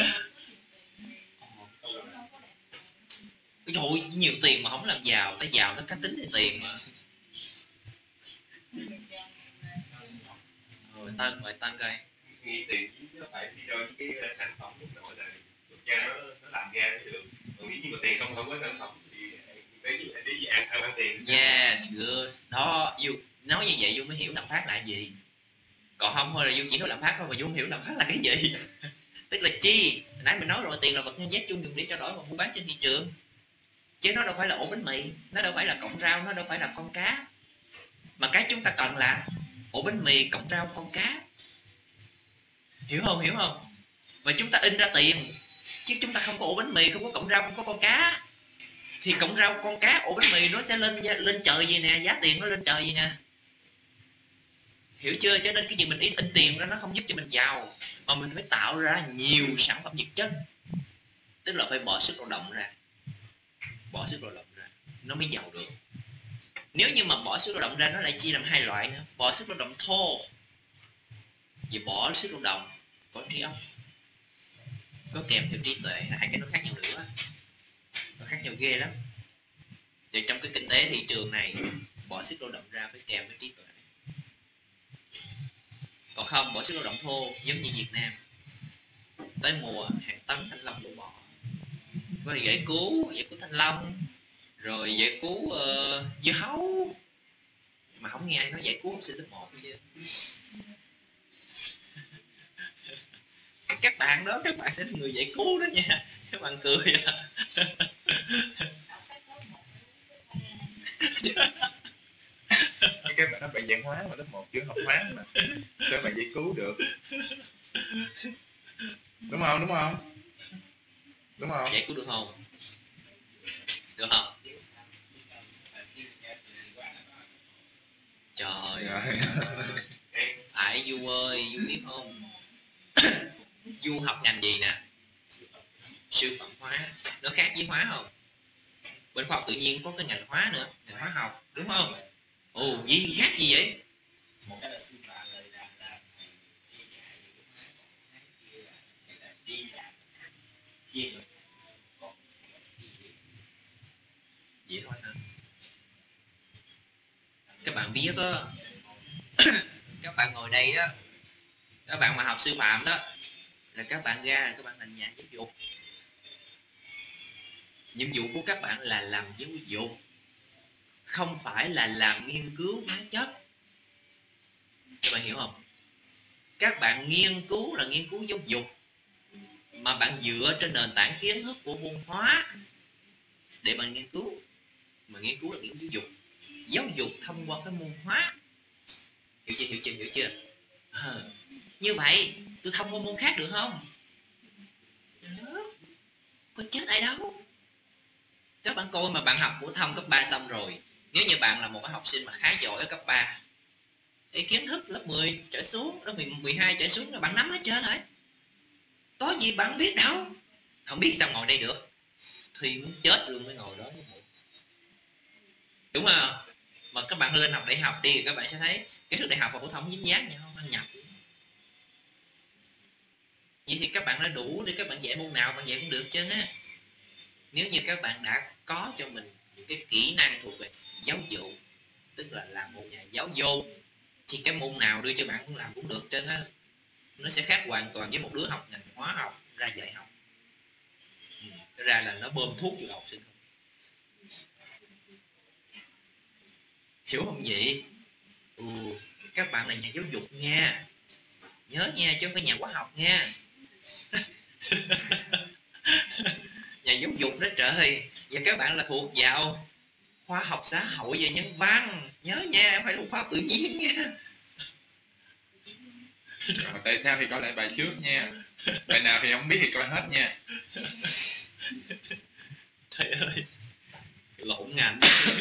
Trời, nhiều tiền mà không làm giàu, ta giàu nó cá tính thì tiền mà. Mời Tân coi. Khi tiền nó phải đi cho cái sản phẩm lúc nội là thực ra nó làm ra mới được. Còn nếu như mà tiền không có sản phẩm thì cái gì ăn tiền. Yeah, good. Đó, Du nói như vậy Du mới hiểu lạm phát là gì. Còn không thôi là Du chỉ nói lạm phát thôi mà Du không hiểu lạm phát là cái gì. Tức là chi? Nãy mình nói rồi, tiền là vật nhân giác chung dùng để trao đổi và mua bán trên thị trường. Chứ nó đâu phải là ổ bánh mì, nó đâu phải là cọng rau, nó đâu phải là con cá. Mà cái chúng ta cần là ổ bánh mì, cọng rau, con cá. Hiểu không? Và chúng ta in ra tiền, chứ chúng ta không có ổ bánh mì, không có cọng rau, không có con cá, thì cọng rau, con cá, ổ bánh mì nó sẽ lên trời gì nè, giá tiền nó lên trời gì nè. Hiểu chưa? Cho nên cái gì mình in tiền ra nó không giúp cho mình giàu, mà mình phải tạo ra nhiều sản phẩm vật chất. Tức là phải bỏ sức lao động ra, nó mới giàu được. Nếu như mà bỏ sức lao động ra, nó lại chia làm hai loại nữa. Bỏ sức lao động thô và bỏ sức lao động có trí óc, có kèm theo trí tuệ. Hai cái nó khác nhau nữa, nó khác nhau ghê lắm. Và trong cái kinh tế thị trường này, bỏ sức lao động ra phải kèm với trí tuệ. Còn không bỏ sức lao động thô, giống như Việt Nam, tới mùa hàng tấn thanh long đổ bỏ, có giải cứu thanh long, rồi giải cứu dưa hấu, mà không nghe ai nói giải cứu học sinh lớp 1 chứ. Các bạn đó, các bạn sẽ là người giải cứu đó nha, các bạn cười à. Các bạn nó bị dạng hóa mà lớp 1 chưa học hóa mà sao mà giải cứu được? Đúng không? Giải cứu được không? Được không? Trời ơi. Ai Du ơi, Du biết không? Du học ngành gì nè? Sư phạm hóa. Nó khác với hóa không? Bên khoa học tự nhiên có cái ngành hóa nữa, ngành hóa học, đúng không? Ồ, gì khác gì vậy? Một cái là sư phạm rồi làm vậy thôi hả? Các bạn biết đó, các bạn ngồi đây đó, các bạn mà học sư phạm đó, là các bạn ra là các bạn làm nhà giáo dục. Nhiệm vụ của các bạn là làm giáo dục, không phải là làm nghiên cứu hóa chất. Các bạn hiểu không? Các bạn nghiên cứu là nghiên cứu giáo dục, mà bạn dựa trên nền tảng kiến thức của môn hóa để bạn nghiên cứu. Mà nghiên cứu là nghiên cứu giáo dục thông qua cái môn hóa. Hiểu chưa? Như vậy tôi thông qua môn khác được không? Được. Có chết ai đâu. Các bạn coi mà bạn học phổ thông cấp 3 xong rồi, nếu như bạn là một cái học sinh mà khá giỏi ở cấp 3 thì kiến thức lớp 10 trở xuống, lớp 12 trở xuống là bạn nắm hết trơn rồi. Có gì bạn biết đâu. Không biết sao ngồi đây được. Thì muốn chết luôn mới ngồi đó. Đúng không? Mà các bạn lên học đại học đi, các bạn sẽ thấy kiến thức đại học và phổ thông dính dáng nhau không? Ăn nhập. Vậy thì các bạn đã đủ để các bạn dạy môn nào bạn dạy cũng được chứ á. Nếu như các bạn đã có cho mình những cái kỹ năng thuộc về giáo dục, tức là làm một nhà giáo vô, thì cái môn nào đưa cho bạn cũng làm cũng được chứ á. Nó sẽ khác hoàn toàn với một đứa học ngành hóa học ra dạy học. Ra là nó bơm thuốc vô học sinh. Hiểu không vậy? Các bạn là nhà giáo dục nha. Nhớ nha, chứ không phải nhà hóa học nha. Nhà giáo dục đó trời. Và các bạn là thuộc vào khoa học xã hội và nhân văn. Nhớ nha, không phải là khoa học tự nhiên nha. Rồi, tại sao thì coi lại bài trước nha. Bài nào thì không biết thì coi hết nha. Trời ơi, lộn ngành.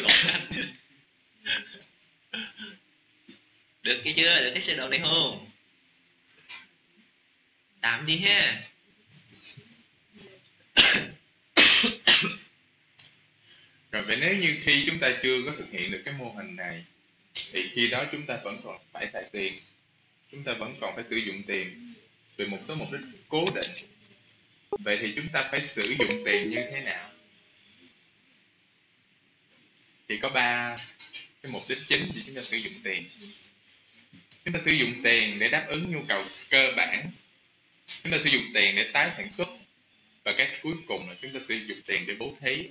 Được cái chưa? Được cái sơ đồ này không? Tạm đi ha. Rồi vậy nếu như khi chúng ta chưa có thực hiện được cái mô hình này, thì khi đó chúng ta vẫn còn phải xài tiền. Chúng ta vẫn còn phải sử dụng tiền vì một số mục đích cố định. Vậy thì chúng ta phải sử dụng tiền như thế nào? Thì có 3 cái mục đích chính để chúng ta sử dụng tiền. Chúng ta sử dụng tiền để đáp ứng nhu cầu cơ bản. Chúng ta sử dụng tiền để tái sản xuất. Và cái cuối cùng là chúng ta sử dụng tiền để bố thí.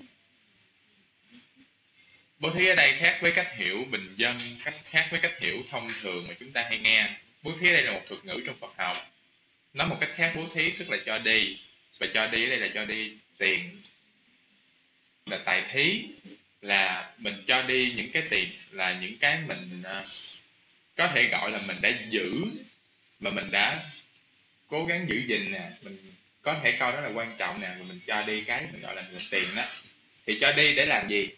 Bố thí ở đây khác với cách hiểu bình dân, khác với cách hiểu thông thường mà chúng ta hay nghe. Bố thí ở đây là một thuật ngữ trong Phật học. Nói một cách khác, bố thí tức là cho đi. Và cho đi ở đây là cho đi tiền. Là tài thí là mình cho đi những cái tiền, là những cái mình có thể gọi là mình đã giữ, mà mình đã cố gắng giữ gìn nè, mình có thể coi đó là quan trọng nè, rồi mình cho đi cái mình gọi là tiền đó. Thì cho đi để làm gì?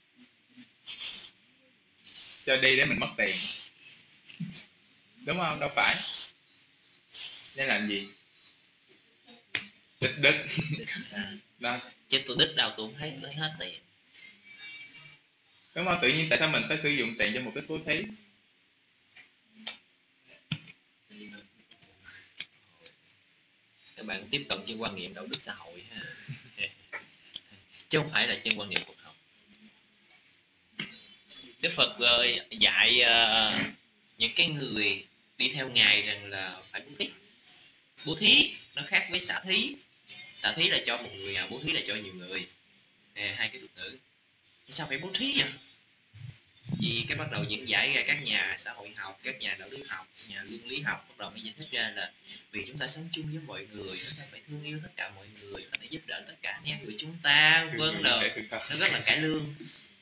Cho đi để mình mất tiền, đúng không? Đâu phải. Nên làm gì? Đích đó. Chứ tôi đích đâu tôi không thấy lấy hết tiền. Đúng không? Tự nhiên tại sao mình phải sử dụng tiền cho mục đích bố thí? Các bạn tiếp cận trên quan niệm đạo đức xã hội ha. Chứ không phải là trên quan niệm Phật học. Đức Phật dạy những cái người đi theo Ngài rằng là phải bố thí. Bố thí nó khác với xả thí. Xả thí là cho một người, bố thí là cho nhiều người. Hai cái thuật ngữ. Sao phải bố thí vậy? Vì cái bắt đầu diễn giải ra các nhà xã hội học, các nhà đạo đức học, nhà luân lý học bắt đầu mới giải thích ra là vì chúng ta sống chung với mọi người, chúng ta phải thương yêu tất cả mọi người, phải giúp đỡ tất cả anh em người chúng ta, vâng đâu. Nó rất là cải lương.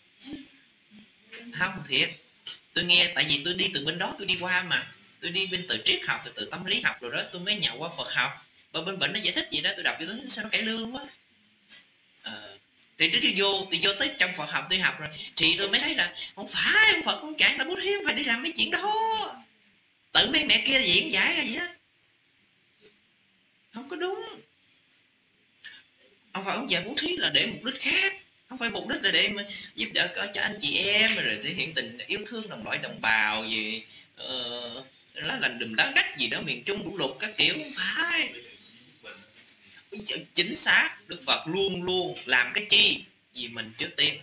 Không thiệt. Tôi nghe, tại vì tôi đi từ bên đó tôi đi qua mà. Tôi đi bên từ triết học, từ tâm lý học rồi đó, tôi mới nhậu qua Phật học. Và bên bệnh nó giải thích gì đó, tôi đọc cho tôi sao nó cải lương quá. Thì tôi vô tới trong Phật học tôi học rồi thì tôi mới thấy là không phải ông Phật không cản ta bố thí, không phải đi làm mấy chuyện đó, tự mấy mẹ kia diễn giải ra vậy đó, không có đúng. Ông Phật ông dạy bố thí là để mục đích khác, không phải mục đích là để mà giúp đỡ cho anh chị em rồi thể hiện tình yêu thương đồng loại đồng bào gì lá lành đùm lá gách gì đó miền Trung lũ lụt các kiểu, không phải. Chính xác, Đức Phật luôn luôn làm cái chi vì mình trước tiên.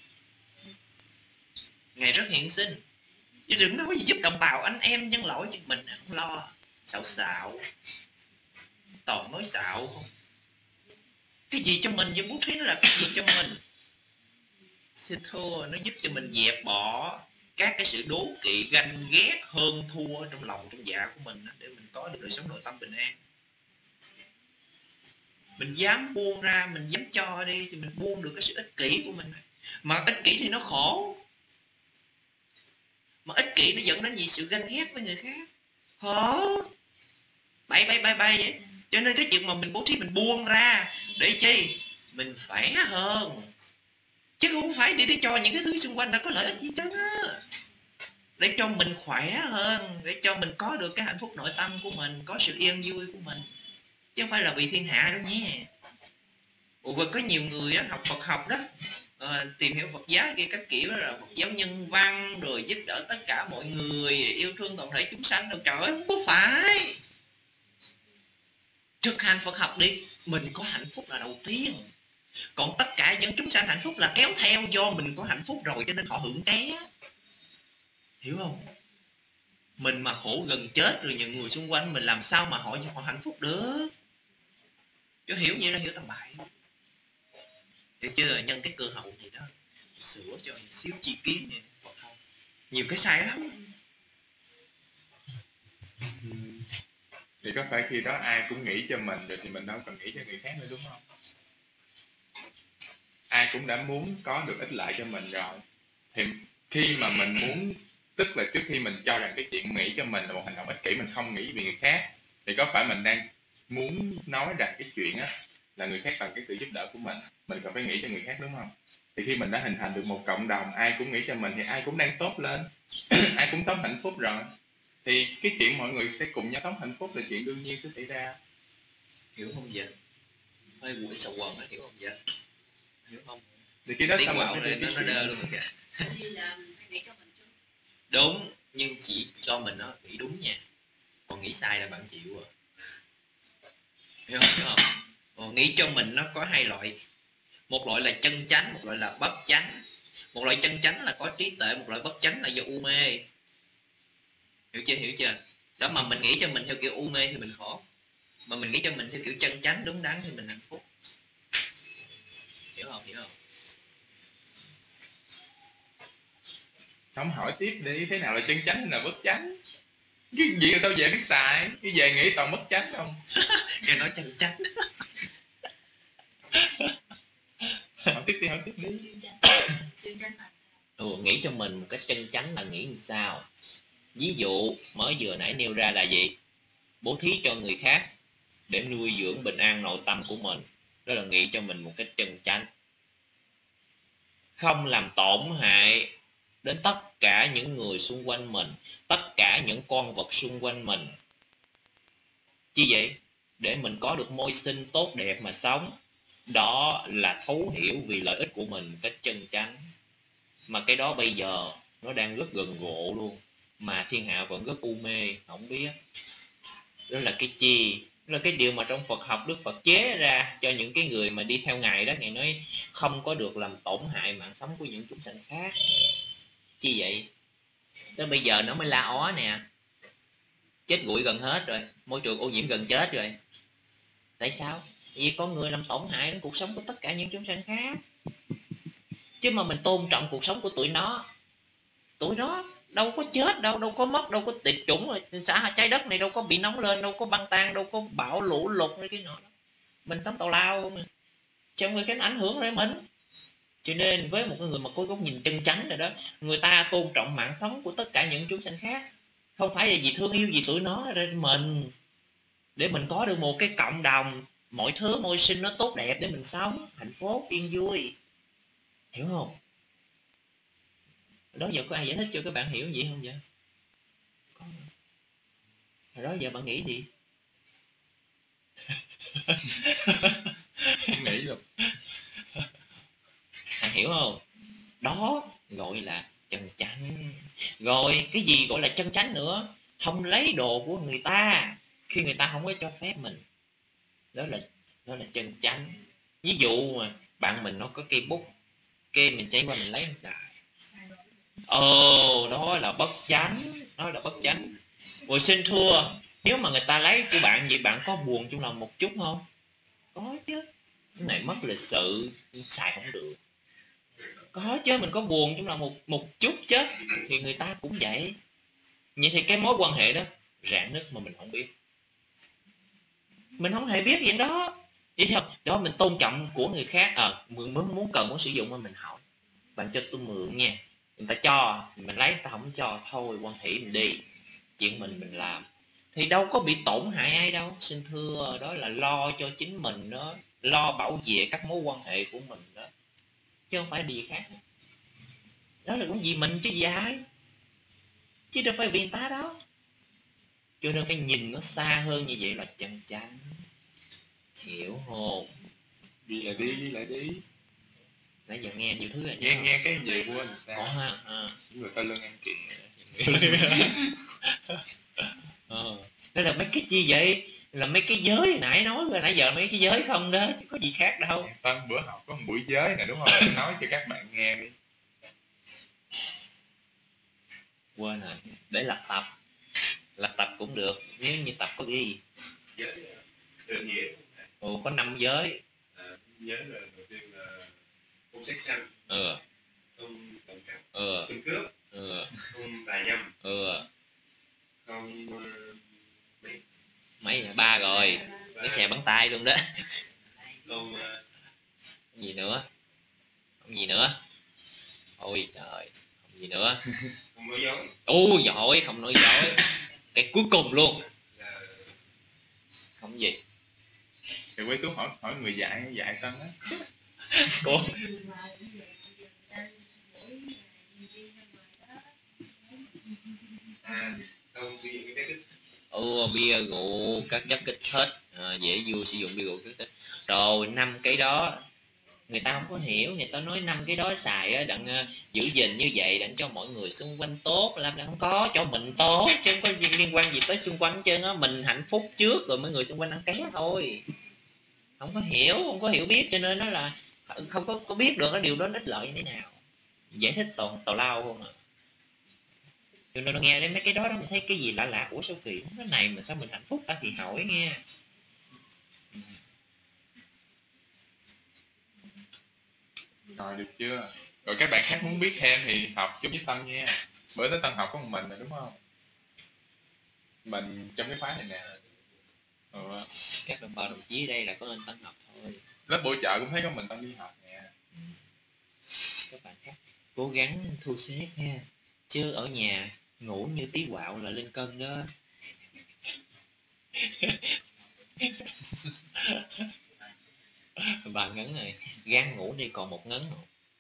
Ngài rất hiện sinh, chứ đừng nói gì giúp đồng bào anh em nhân loại chứ mình không lo. Xạo toàn nói xạo. Cái gì cho mình với bố thí nó là cái gì cho mình. Xin thưa, nó giúp cho mình dẹp bỏ các cái sự đố kỵ, ganh ghét, hơn thua trong lòng, trong dạ của mình, để mình có được đời sống nội tâm bình an. Mình dám buông ra, mình dám cho đi thì mình buông được cái sự ích kỷ của mình. Mà ích kỷ thì nó khổ. Mà ích kỷ nó dẫn đến gì? Sự ganh ghét với người khác. Khổ. Bay vậy. Cho nên cái chuyện mà mình bố thí mình buông ra để chi? Mình khỏe hơn. Chứ không phải để cho những cái thứ xung quanh đã có lợi ích gì chứ á. để cho mình khỏe hơn, để cho mình có được cái hạnh phúc nội tâm của mình, có sự yên vui của mình, chứ không phải là vì thiên hạ đâu nhé. Và có nhiều người đó, học Phật học đó, tìm hiểu Phật giáo kia các kiểu đó, là Phật giáo nhân văn rồi giúp đỡ tất cả mọi người, yêu thương toàn thể chúng sanh đâu. Trời ơi, không có phải. Thực hành Phật học đi, mình có hạnh phúc là đầu tiên, còn tất cả những chúng sanh hạnh phúc là kéo theo, do mình có hạnh phúc rồi cho nên họ hưởng ké, hiểu không? Mình mà khổ gần chết rồi những người xung quanh mình làm sao mà họ hạnh phúc được? Chứ hiểu vậy là hiểu tầm bậy. Hiểu chưa? Nhân cái cơ hội này đó, sửa cho một xíu chi kiến này, nhiều cái sai lắm. Thì có phải khi đó ai cũng nghĩ cho mình rồi thì mình đâu cần nghĩ cho người khác nữa, đúng không? Ai cũng đã muốn có được ích lợi cho mình rồi, thì khi mà mình muốn, tức là trước khi mình cho rằng cái chuyện nghĩ cho mình là một hành động ích kỷ, mình không nghĩ vì người khác, thì có phải mình đang muốn nói rằng cái chuyện á là người khác cần cái sự giúp đỡ của mình cần phải nghĩ cho người khác, đúng không? Thì khi mình đã hình thành được một cộng đồng ai cũng nghĩ cho mình thì ai cũng đang tốt lên ai cũng sống hạnh phúc rồi, thì cái chuyện mọi người sẽ cùng nhau sống hạnh phúc là chuyện đương nhiên sẽ xảy ra. Hiểu không vậy? Hơi quỷ xà quần á, hiểu không vậy? Hiểu không? Thì cái đó tiếng xong quạo lên nó đơ luôn kìa. Đúng, nhưng chỉ cho mình nó nghĩ đúng nha, còn nghĩ sai là bạn chịu à. Hiểu không? Hiểu không? Còn nghĩ cho mình nó có hai loại, một loại là chân chánh, một loại là bất chánh. Một loại chân chánh là có trí tuệ, một loại bất chánh là do u mê. Hiểu chưa? Hiểu chưa? Đó, mà mình nghĩ cho mình theo kiểu u mê thì mình khổ, mà mình nghĩ cho mình theo kiểu chân chánh đúng đắn thì mình hạnh phúc. Hiểu không? Hiểu không? Xong hỏi tiếp đi, thế nào là chân chánh, thế nào bất chánh? Cái gì sao về biết xài, cái về nghĩ toàn bất chánh không? Cái nói chân chánh. Hỏi tiếp đi, hỏi tiếp đi. Nghĩ cho mình một cái chân chánh là nghĩ như sao? Ví dụ mới vừa nãy nêu ra là gì? Bố thí cho người khác để nuôi dưỡng bình an nội tâm của mình, đó là nghĩ cho mình một cái chân chánh. Không làm tổn hại đến tất cả những người xung quanh mình, tất cả những con vật xung quanh mình. Chi vậy? Để mình có được môi sinh tốt đẹp mà sống. Đó là thấu hiểu vì lợi ích của mình một cách chân chánh. Mà cái đó bây giờ nó đang rất gần gộ luôn, mà thiên hạ vẫn rất u mê, không biết. Đó là cái chi? Đó là cái điều mà trong Phật học Đức Phật chế ra cho những cái người mà đi theo Ngài đó. Ngài nói không có được làm tổn hại mạng sống của những chúng sanh khác. Chi vậy? Tới bây giờ nó mới la ó nè, chết nguội gần hết rồi, môi trường ô nhiễm gần chết rồi. Tại sao? Vì có người làm tổn hại đến cuộc sống của tất cả những chúng sanh khác. Chứ mà mình tôn trọng cuộc sống của tụi nó đâu có chết đâu, đâu có mất, đâu có tuyệt chủng rồi. Xã trái đất này đâu có bị nóng lên, đâu có băng tan, đâu có bão lũ lụt hay cái nọ. Mình sống tào lao mà, cho người cái ảnh hưởng đến mình. Cho nên với một cái người mà có góc nhìn chân chánh rồi đó, người ta tôn trọng mạng sống của tất cả những chúng sanh khác, không phải là vì thương yêu gì tụi nó ra mình, để mình có được một cái cộng đồng, mọi thứ môi sinh nó tốt đẹp để mình sống hạnh phúc yên vui. Hiểu không? Đó giờ có ai giải thích cho các bạn hiểu gì không vậy? Có. Hồi đó giờ bạn nghĩ gì? Không nghĩ được. Bạn hiểu không? Đó gọi là chân chánh. Rồi cái gì gọi là chân chánh nữa? Không lấy đồ của người ta khi người ta không có cho phép mình. Đó là chân chánh. Ví dụ mà bạn mình nó có cây bút, cây mình chạy qua mình lấy xài. Đó là bất chánh. Đó là bất chánh. Rồi xin thưa, nếu mà người ta lấy của bạn vậy, bạn có buồn trong lòng một chút không? Có chứ. Cái này mất lịch sự, xài không được. Có chứ, mình có buồn trong lòng một chút chứ. Thì người ta cũng vậy. Vậy thì cái mối quan hệ đó rạn nứt mà mình không biết. Mình không hề biết gì đó. Vậy không? Đó, mình tôn trọng của người khác. Mình muốn sử dụng mà mình hỏi. Bạn cho tôi mượn nha. Người ta cho, mình lấy, người ta không cho, thôi quan hệ mình đi. Chuyện mình làm. Thì đâu có bị tổn hại ai đâu. Xin thưa, đó là lo cho chính mình đó. Lo bảo vệ các mối quan hệ của mình đó. Chứ không phải gì khác. Đó là cũng vì mình chứ gì ai. chứ đâu phải vì người ta đâu. Cho nên phải nhìn nó xa hơn như vậy là chân chánh. Hiểu không? Đi lại đi. Nãy giờ nghe nhiều thứ rồi. Nghe cái gì quên có ha. Những người sau lưng ăn kiện. Đó là mấy cái chi vậy? Là mấy cái giới nãy nói rồi, nãy giờ mấy cái giới không đó, chứ có gì khác đâu. Tân bữa học có một buổi giới này đúng không? Nói cho các bạn nghe đi. Quên rồi, để lập tập cũng được, nếu như tập có ghi. Giới định nghĩa. Ồ, có 5 giới. Giới là đầu tiên là không sát sanh, không trộm cắp, không cướp, không tà dâm, không mấy 3 rồi, cái xè bắn tay luôn đó. không gì nữa? Ôi trời, không gì nữa. không nói dối. Ôi giỏi, không nói dối. Cái cuối cùng luôn. Không gì. Thì quay xuống hỏi người dạy Tân á. Cô Không sử dụng cái kích thích. bia rượu các chất kích thích, dễ vui sử dụng bia rượu kích thích. Rồi 5 cái đó người ta không có hiểu, người ta nói 5 cái đó xài á đặng giữ gìn như vậy đặng cho mọi người xung quanh tốt, làm không có cho mình tốt chứ không có liên quan gì tới xung quanh chứ. Mình hạnh phúc trước rồi mấy người xung quanh ăn ké thôi. Không có hiểu biết, cho nên nó là không có biết được cái điều đó ích lợi như thế nào. Giải thích tào lao không à. Cho nên nó nghe đến mấy cái đó mình thấy cái gì lạ của sao kỳ cái này mà sao mình hạnh phúc ta, thì hỏi nghe. Rồi được chưa? Rồi các bạn khác muốn biết thêm thì học chung với Tân nha. Bữa tới Tân học có một mình rồi đúng không? Mình trong cái khóa này nè. Các đồng chí ở đây là có nên Tân học thôi. Lớp bổ trợ cũng thấy có mình Tân đi học nè. Các bạn khác cố gắng thu xếp nha, chứ ở nhà ngủ như tí quạo là lên cân đó. Bà ngấn rồi, gan ngủ đi còn một ngấn rồi.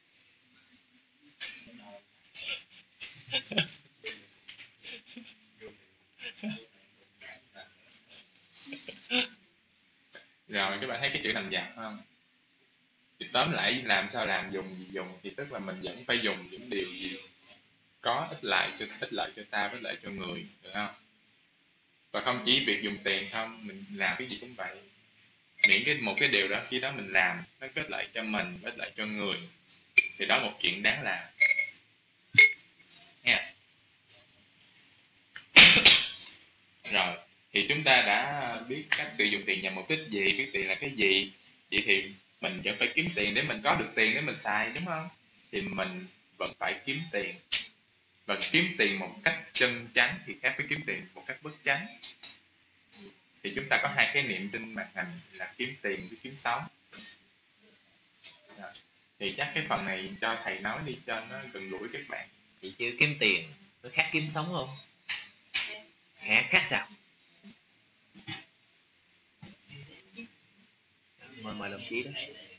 Rồi các bạn thấy cái chữ nằm dạp không? Thì tóm lại làm sao làm, dùng gì dùng, thì tức là mình vẫn phải dùng những điều gì có ích lợi cho ta, ích lợi cho người, được không? Và không chỉ việc dùng tiền không, mình làm cái gì cũng vậy. Miễn một cái điều đó khi đó mình làm nó có ích lợi cho mình, ích lợi cho người, thì đó một chuyện đáng làm nha. Rồi thì chúng ta đã biết cách sử dụng tiền nhằm mục đích gì, biết tiền là cái gì. Vậy thì mình vẫn phải kiếm tiền để mình có được tiền để mình xài, đúng không? Thì mình vẫn phải kiếm tiền, và kiếm tiền một cách chân chánh thì khác với kiếm tiền một cách bất chánh. Thì chúng ta có hai khái niệm trên màn hình là kiếm tiền với kiếm sống. Thì chắc cái phần này cho thầy nói đi cho nó gần gũi các bạn. Thì chứ kiếm tiền nó khác kiếm sống không? Khác sao? Mời đồng chí đó.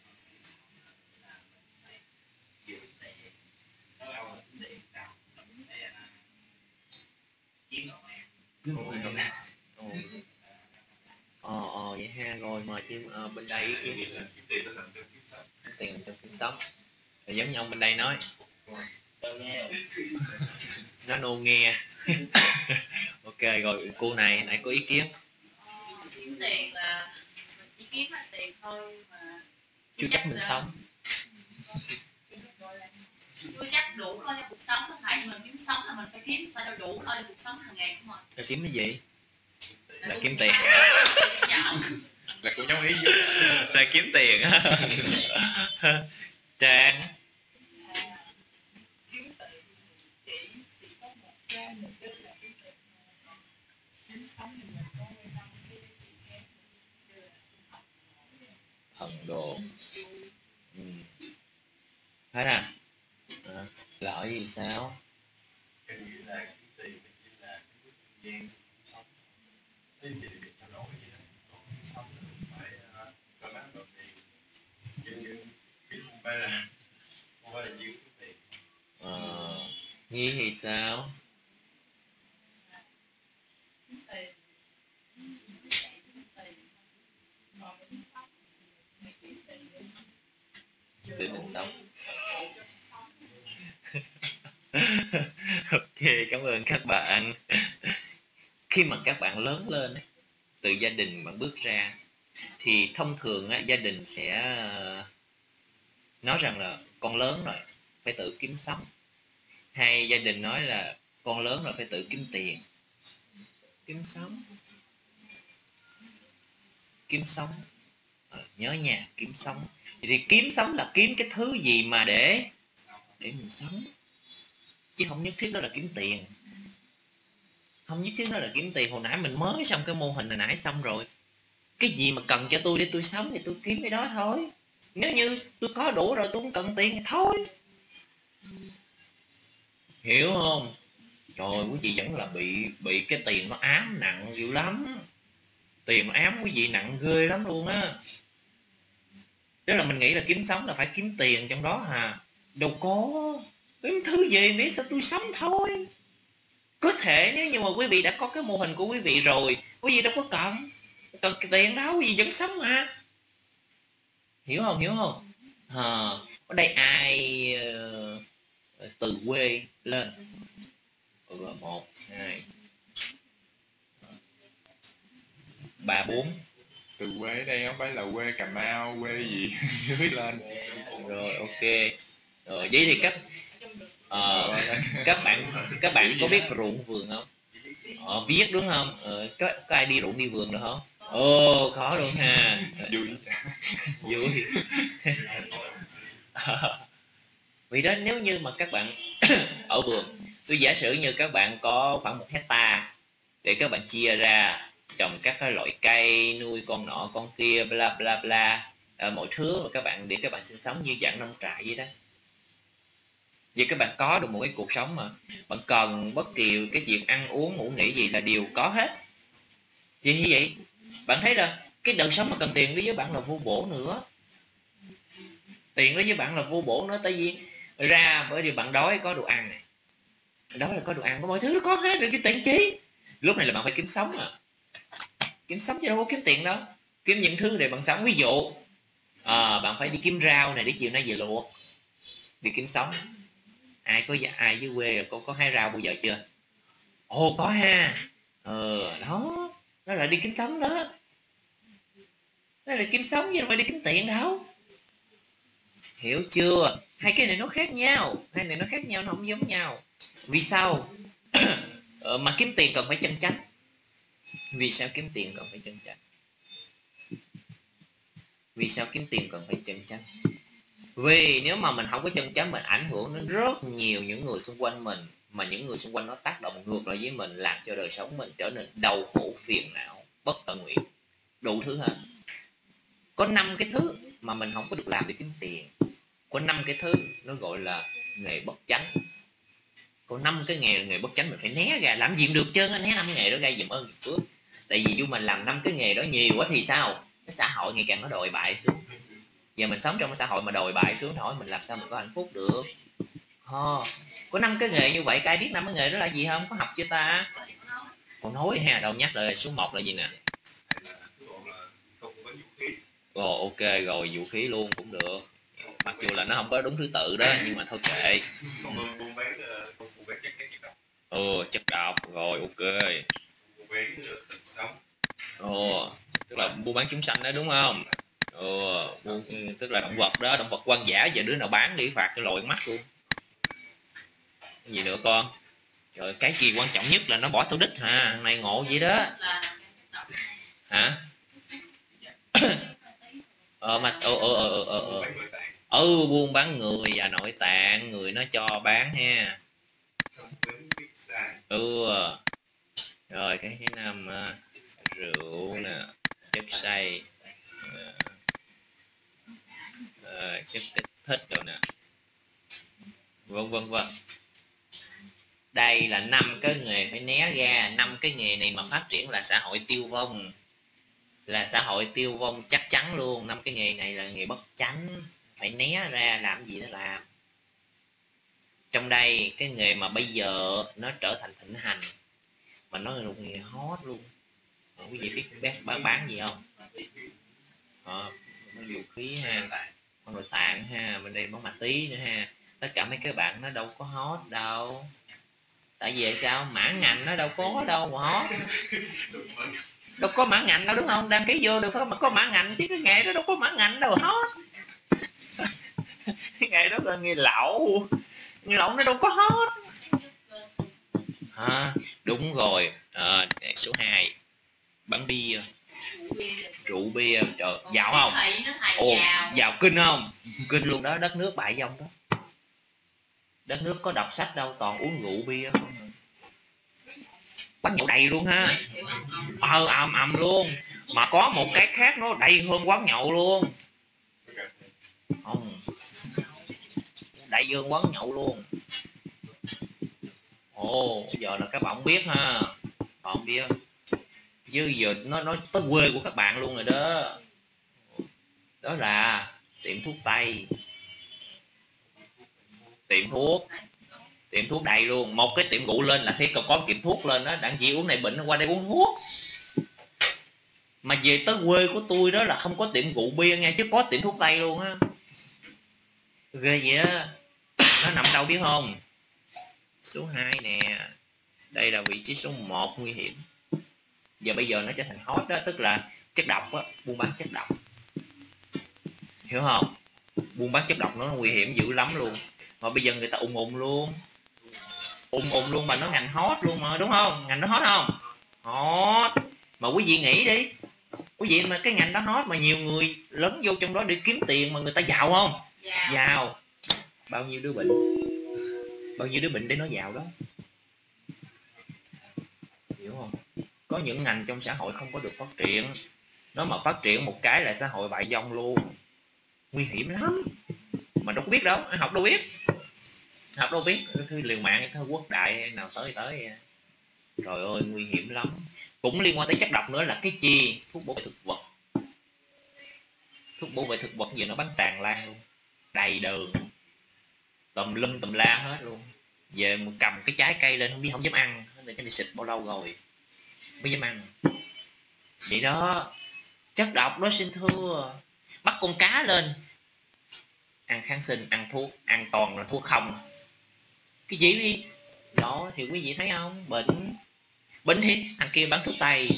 Vậy ha, rồi mời team bên đây kiếm tiền làm cho kiếm sống. Rồi giống như ông bên đây nói. Nó nô nghe. Ok rồi, cô này nãy có ý kiến. Kiếm tiền là mình chỉ kiếm là tiền thôi mà Chưa chắc mình sống. Chưa chắc đủ lo cho cuộc sống, không phải mình kiếm sống là mình phải kiếm sao cho đủ lo cho cuộc sống hàng ngày của mình. Là kiếm cái gì? Là kiếm tiền. Là cũng giống ý là kiếm tiền á. Trang thần đồ. Thế à? Lợi gì sao? Cái nghĩa là kiếm tiền chỉ là cái thời gian sống. Cái gì để trao đổi gì đó, còn sống thì phải có bán được tiền. Nhưng không phải là chiếu cái tiền. Nghi thì sao? Để mình sống. Ok, cảm ơn các bạn. Khi mà các bạn lớn lên từ gia đình bạn bước ra thì thông thường gia đình sẽ nói rằng là con lớn rồi phải tự kiếm sống, hay gia đình nói là con lớn rồi phải tự kiếm tiền. Kiếm sống nhớ nha, kiếm sống. Thì kiếm sống là kiếm cái thứ gì mà để mình sống, chứ không nhất thiết đó là kiếm tiền. Không nhất thiết đó là kiếm tiền. Hồi nãy mình mới xong cái mô hình hồi nãy xong rồi. Cái gì mà cần cho tôi để tôi sống thì tôi kiếm cái đó thôi. Nếu như tôi có đủ rồi tôi không cần tiền thì thôi. Hiểu không? Trời ơi, quý vị vẫn là bị cái tiền nó ám nặng dữ lắm. Tiền nó ám quý vị nặng ghê lắm luôn á. Đó là mình nghĩ là kiếm sống là phải kiếm tiền trong đó hà. Đâu có. Kiếm thứ gì biết sao tôi sống thôi. Có thể nếu như mà quý vị đã có cái mô hình của quý vị rồi, quý vị đâu có cần tiền đâu, quý vị vẫn sống mà. Hiểu không? Ở đây ai từ quê lên? 1, 2, 3, 4. Từ quê đây không phải là quê Cà Mau, quê gì dưới lên. Rồi ok. Rồi vậy thì các bạn có biết ruộng vườn không? Biết đúng không? Có ai đi ruộng đi vườn được không? Ồ, có luôn ha. Vui. Vì đó nếu như mà các bạn ở vườn, tôi giả sử như các bạn có khoảng 1 hectare để các bạn chia ra trồng các cái loại cây, nuôi con nọ con kia bla bla bla, mọi thứ mà các bạn để các bạn sinh sống như dạng nông trại vậy đó. Vậy các bạn có được một cái cuộc sống mà bạn cần bất kỳ cái việc ăn uống ngủ nghỉ gì là đều có hết. Vì như vậy bạn thấy là cái đời sống mà cần tiền đối với bạn là vô bổ nữa. Tiền đối với bạn là vô bổ nữa, tại vì bởi vì bạn đói có đồ ăn này, đó là có đồ ăn, có mọi thứ nó có hết rồi, cái tiền chi. Lúc này là bạn phải kiếm sống kiếm sống chứ đâu có kiếm tiền đâu. Kiếm những thứ để bạn sống. Ví dụ bạn phải đi kiếm rau này để chiều nay về luộc, đi kiếm sống. Ai dưới quê có hái rau bao giờ chưa? Ồ, có ha. Đó là đi kiếm sống đó. Đó là kiếm sống chứ không phải đi kiếm tiền đâu. Hiểu chưa? Hai cái này nó khác nhau, nó không giống nhau. Vì sao mà kiếm tiền cần phải chân chánh? Vì sao kiếm tiền cần phải chân chánh? Vì sao kiếm tiền cần phải chân chánh? Vì nếu mà mình không có chân chánh, mình ảnh hưởng đến rất nhiều những người xung quanh mình, mà những người xung quanh nó tác động ngược lại với mình, làm cho đời sống mình trở nên đau khổ, phiền não, bất tận nguyện, đủ thứ hết. Có 5 cái thứ mà mình không có được làm để kiếm tiền. Có 5 cái thứ nó gọi là nghề bất chánh. Có 5 cái nghề bất chánh mình phải né ra. Làm gì cũng được chứ, né 5 nghề đó ra dùm ơn phước. Tại vì dù mình làm 5 cái nghề đó nhiều quá thì sao? Cái xã hội ngày càng nó đồi bại xuống. Giờ mình sống trong cái xã hội mà đồi bại xuống, hỏi mình làm sao mình có hạnh phúc được. Có 5 cái nghề như vậy, ai biết 5 cái nghề đó là gì không? Có học chưa ta? Còn nói ha, đâu nhắc lại số 1 là gì nè? Ok, rồi vũ khí luôn cũng được. Mặc dù là nó không có đúng thứ tự đó, nhưng mà thôi kệ. Chất độc, rồi ok. Tức là buôn bán chúng sanh đó đúng không? Tức là động vật đó, động vật hoang dã, giờ đứa nào bán đi phạt cái lội mắt luôn. Cái gì nữa con? Trời, cái gì quan trọng nhất là nó bỏ số đích ha, này ngộ vậy đó. Hả? Buôn bán người và nội tạng, người nó cho bán ha. Rồi cái thứ 5 rượu nè, chất say, chất kích thích đâu nè, vân vân. Đây là 5 cái nghề phải né ra. 5 cái nghề này mà phát triển là xã hội tiêu vong. Là xã hội tiêu vong chắc chắn luôn. 5 cái nghề này là nghề bất chánh, phải né ra, làm gì nó làm. Trong đây cái nghề mà bây giờ nó trở thành thịnh hành, mà nó là một nghề hot luôn. Quý vị biết bán gì không? vũ khí ha, con nội tạng ha, bên đây bóng ma tí nữa ha. Tất cả mấy cái bạn nó đâu có hot đâu. Tại vì sao mãn ngành nó đâu có đâu mà hot. Đâu có mãn ngành đâu đúng không? Đăng ký vô được phải mà có mãn ngành chứ cái nghề đó đâu có mãn ngành đâu hot. Cái nghề đó là nghề lậu. Nghề lậu nó đâu có hot. Đúng rồi. Số 2 bán bia, rượu bia, trời giàu không? Giàu kinh không? Kinh luôn đó, đất nước bại vong đó. Đất nước có đọc sách đâu, toàn uống rượu bia không. Quán nhậu đầy luôn ha. Ầm luôn. Mà có một cái khác nó đầy hơn quán nhậu luôn. Không. Đầy hơn quán nhậu luôn. Giờ là các bạn biết ha. Bạn biết. Chứ giờ nó nói tới quê của các bạn luôn rồi đó. Đó là tiệm thuốc tây, tiệm thuốc đầy luôn. Một cái tiệm rượu lên là thấy có tiệm thuốc lên đó. Đặng chị uống này bệnh qua đây uống thuốc. Mà về tới quê của tôi đó là không có tiệm rượu bia nha, chứ có tiệm thuốc tây luôn á. Ghê vậy á. Nó nằm đâu biết không? Số 2 nè. Đây là vị trí số 1 nguy hiểm. Giờ bây giờ nó trở thành hot đó, tức là chất độc á, buôn bán chất độc. Hiểu không? Buôn bán chất độc nó nguy hiểm dữ lắm luôn. Mà bây giờ người ta ùn luôn. Ùn luôn mà nó ngành hot luôn mà, đúng không? Ngành nó hot không? Hot. Mà quý vị nghĩ đi. Quý vị mà cái ngành đó hot mà nhiều người lấn vô trong đó để kiếm tiền mà người ta giàu không? Giàu. Bao nhiêu đứa bệnh để nó giàu đó. Hiểu không? Có những ngành trong xã hội không có được phát triển. Nó mà phát triển một cái là xã hội bại vong luôn. Nguy hiểm lắm. Mà đâu có biết đâu, học đâu biết. Học đâu biết, thư liều mạng, thư quốc đại nào tới. Trời ơi, nguy hiểm lắm. Cũng liên quan tới chất độc nữa là cái chi? Thuốc bảo vệ thực vật. Thuốc bảo vệ thực vật giờ nó bán tràn lan luôn. Đầy đường. Tùm lum tùm la hết luôn. Về mà cầm cái trái cây lên không dám ăn. Để cho đi xịt bao lâu rồi mới dám ăn. Vậy đó. Chất độc đó xin thưa. Bắt con cá lên ăn kháng sinh, ăn thuốc, ăn toàn là thuốc không. Cái gì đi đó thì quý vị thấy không? Bệnh thì anh kia bán thuốc tây.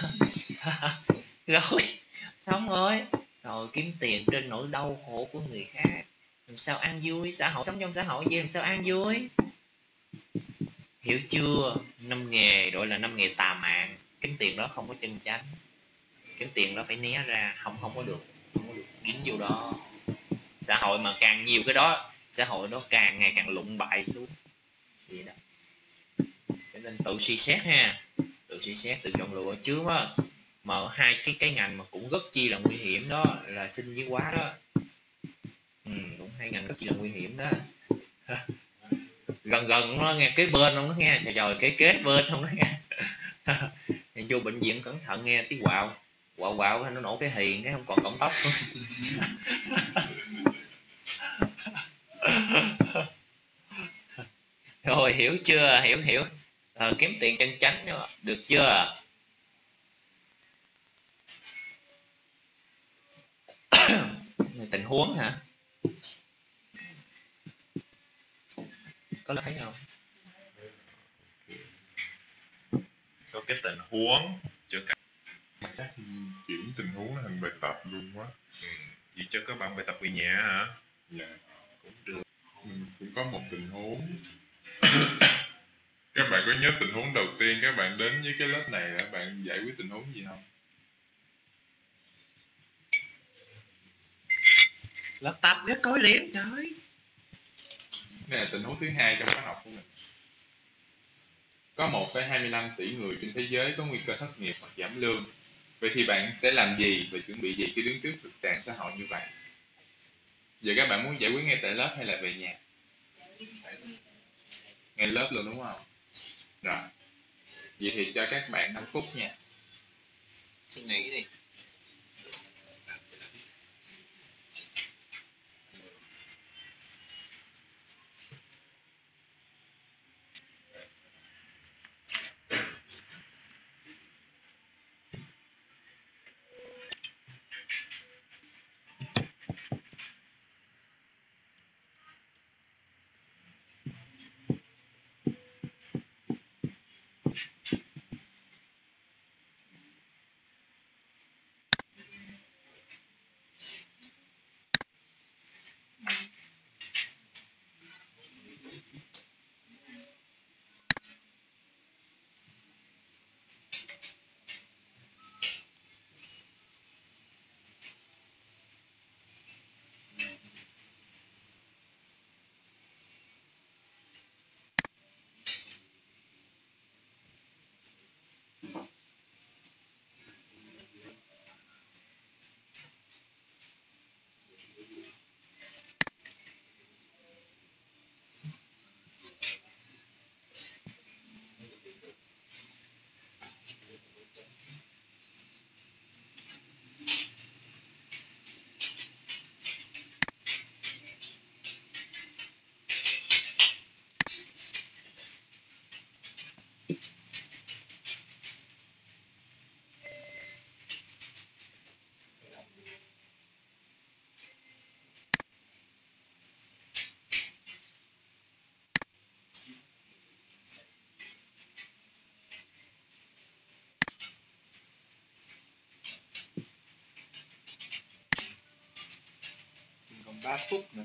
Rồi xong rồi kiếm tiền trên nỗi đau khổ của người khác. Làm sao ăn vui? Xã hội, sống trong xã hội gì làm sao ăn vui? Hiểu chưa? 5 nghề gọi là 5 nghề tà mạng. Kiếm tiền đó không có chân chánh. Kiếm tiền đó phải né ra. Không có được dính vô đó. Xã hội mà càng nhiều cái đó, xã hội đó càng ngày càng lụng bại xuống. Vậy đó. Cho nên tự suy xét ha. Tự suy xét, tự chọn lựa trước á. Mà hai cái ngành mà cũng rất chi là nguy hiểm đó là sinh với hóa đó. Đúng, hai ngành rất chi là nguy hiểm đó. Gần nó nghe, kế bên không nó nghe. Trời kế bên không nó nghe. Vô bệnh viện cẩn thận nghe tiếng quạo nó nổ cái hiền cái không còn cọng tóc nữa. Rồi hiểu chưa? Hiểu. Kiếm tiền chân chánh đó. Được chưa? Tình huống hả? Có thấy không? Có cái tình huống cho các chuyển tình huống thành bài tập luôn quá. Vậy cho các bạn bài tập về nhà hả? Dạ cũng được. Mình cũng có một tình huống. Các bạn có nhớ tình huống đầu tiên các bạn đến với cái lớp này là bạn giải quyết tình huống gì không? Lớp tập ghét cối liền trời. Đây là tình huống thứ 2 trong khóa học của mình. Có 1,25 tỷ người trên thế giới có nguy cơ thất nghiệp hoặc giảm lương. Vậy thì bạn sẽ làm gì và chuẩn bị gì khi đứng trước thực trạng xã hội như vậy? Giờ các bạn muốn giải quyết ngay tại lớp hay là về nhà? Ngay lớp luôn đúng không? Rồi. Vậy thì cho các bạn 5 phút nha. Suy nghĩ đi. 3 phút nữa.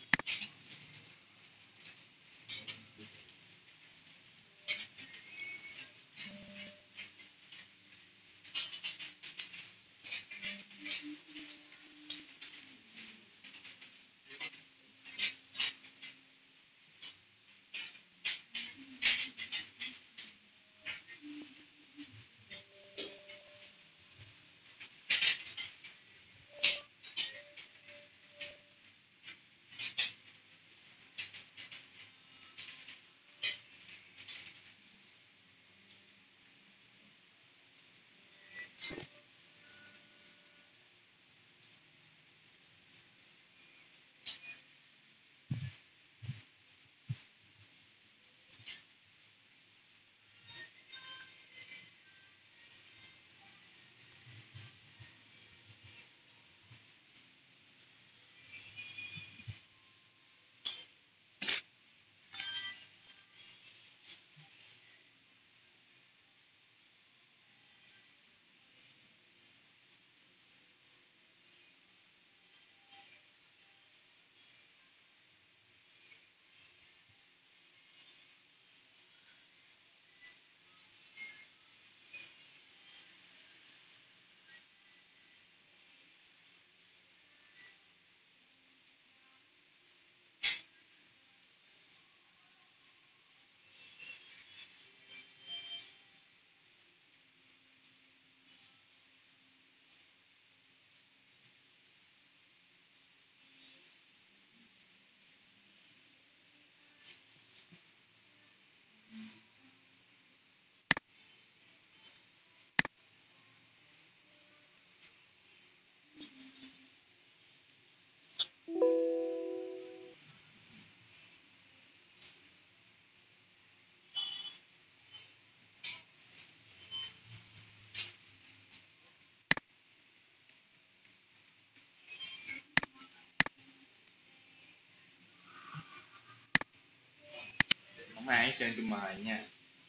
Không ai hết trơn, tôi mời nha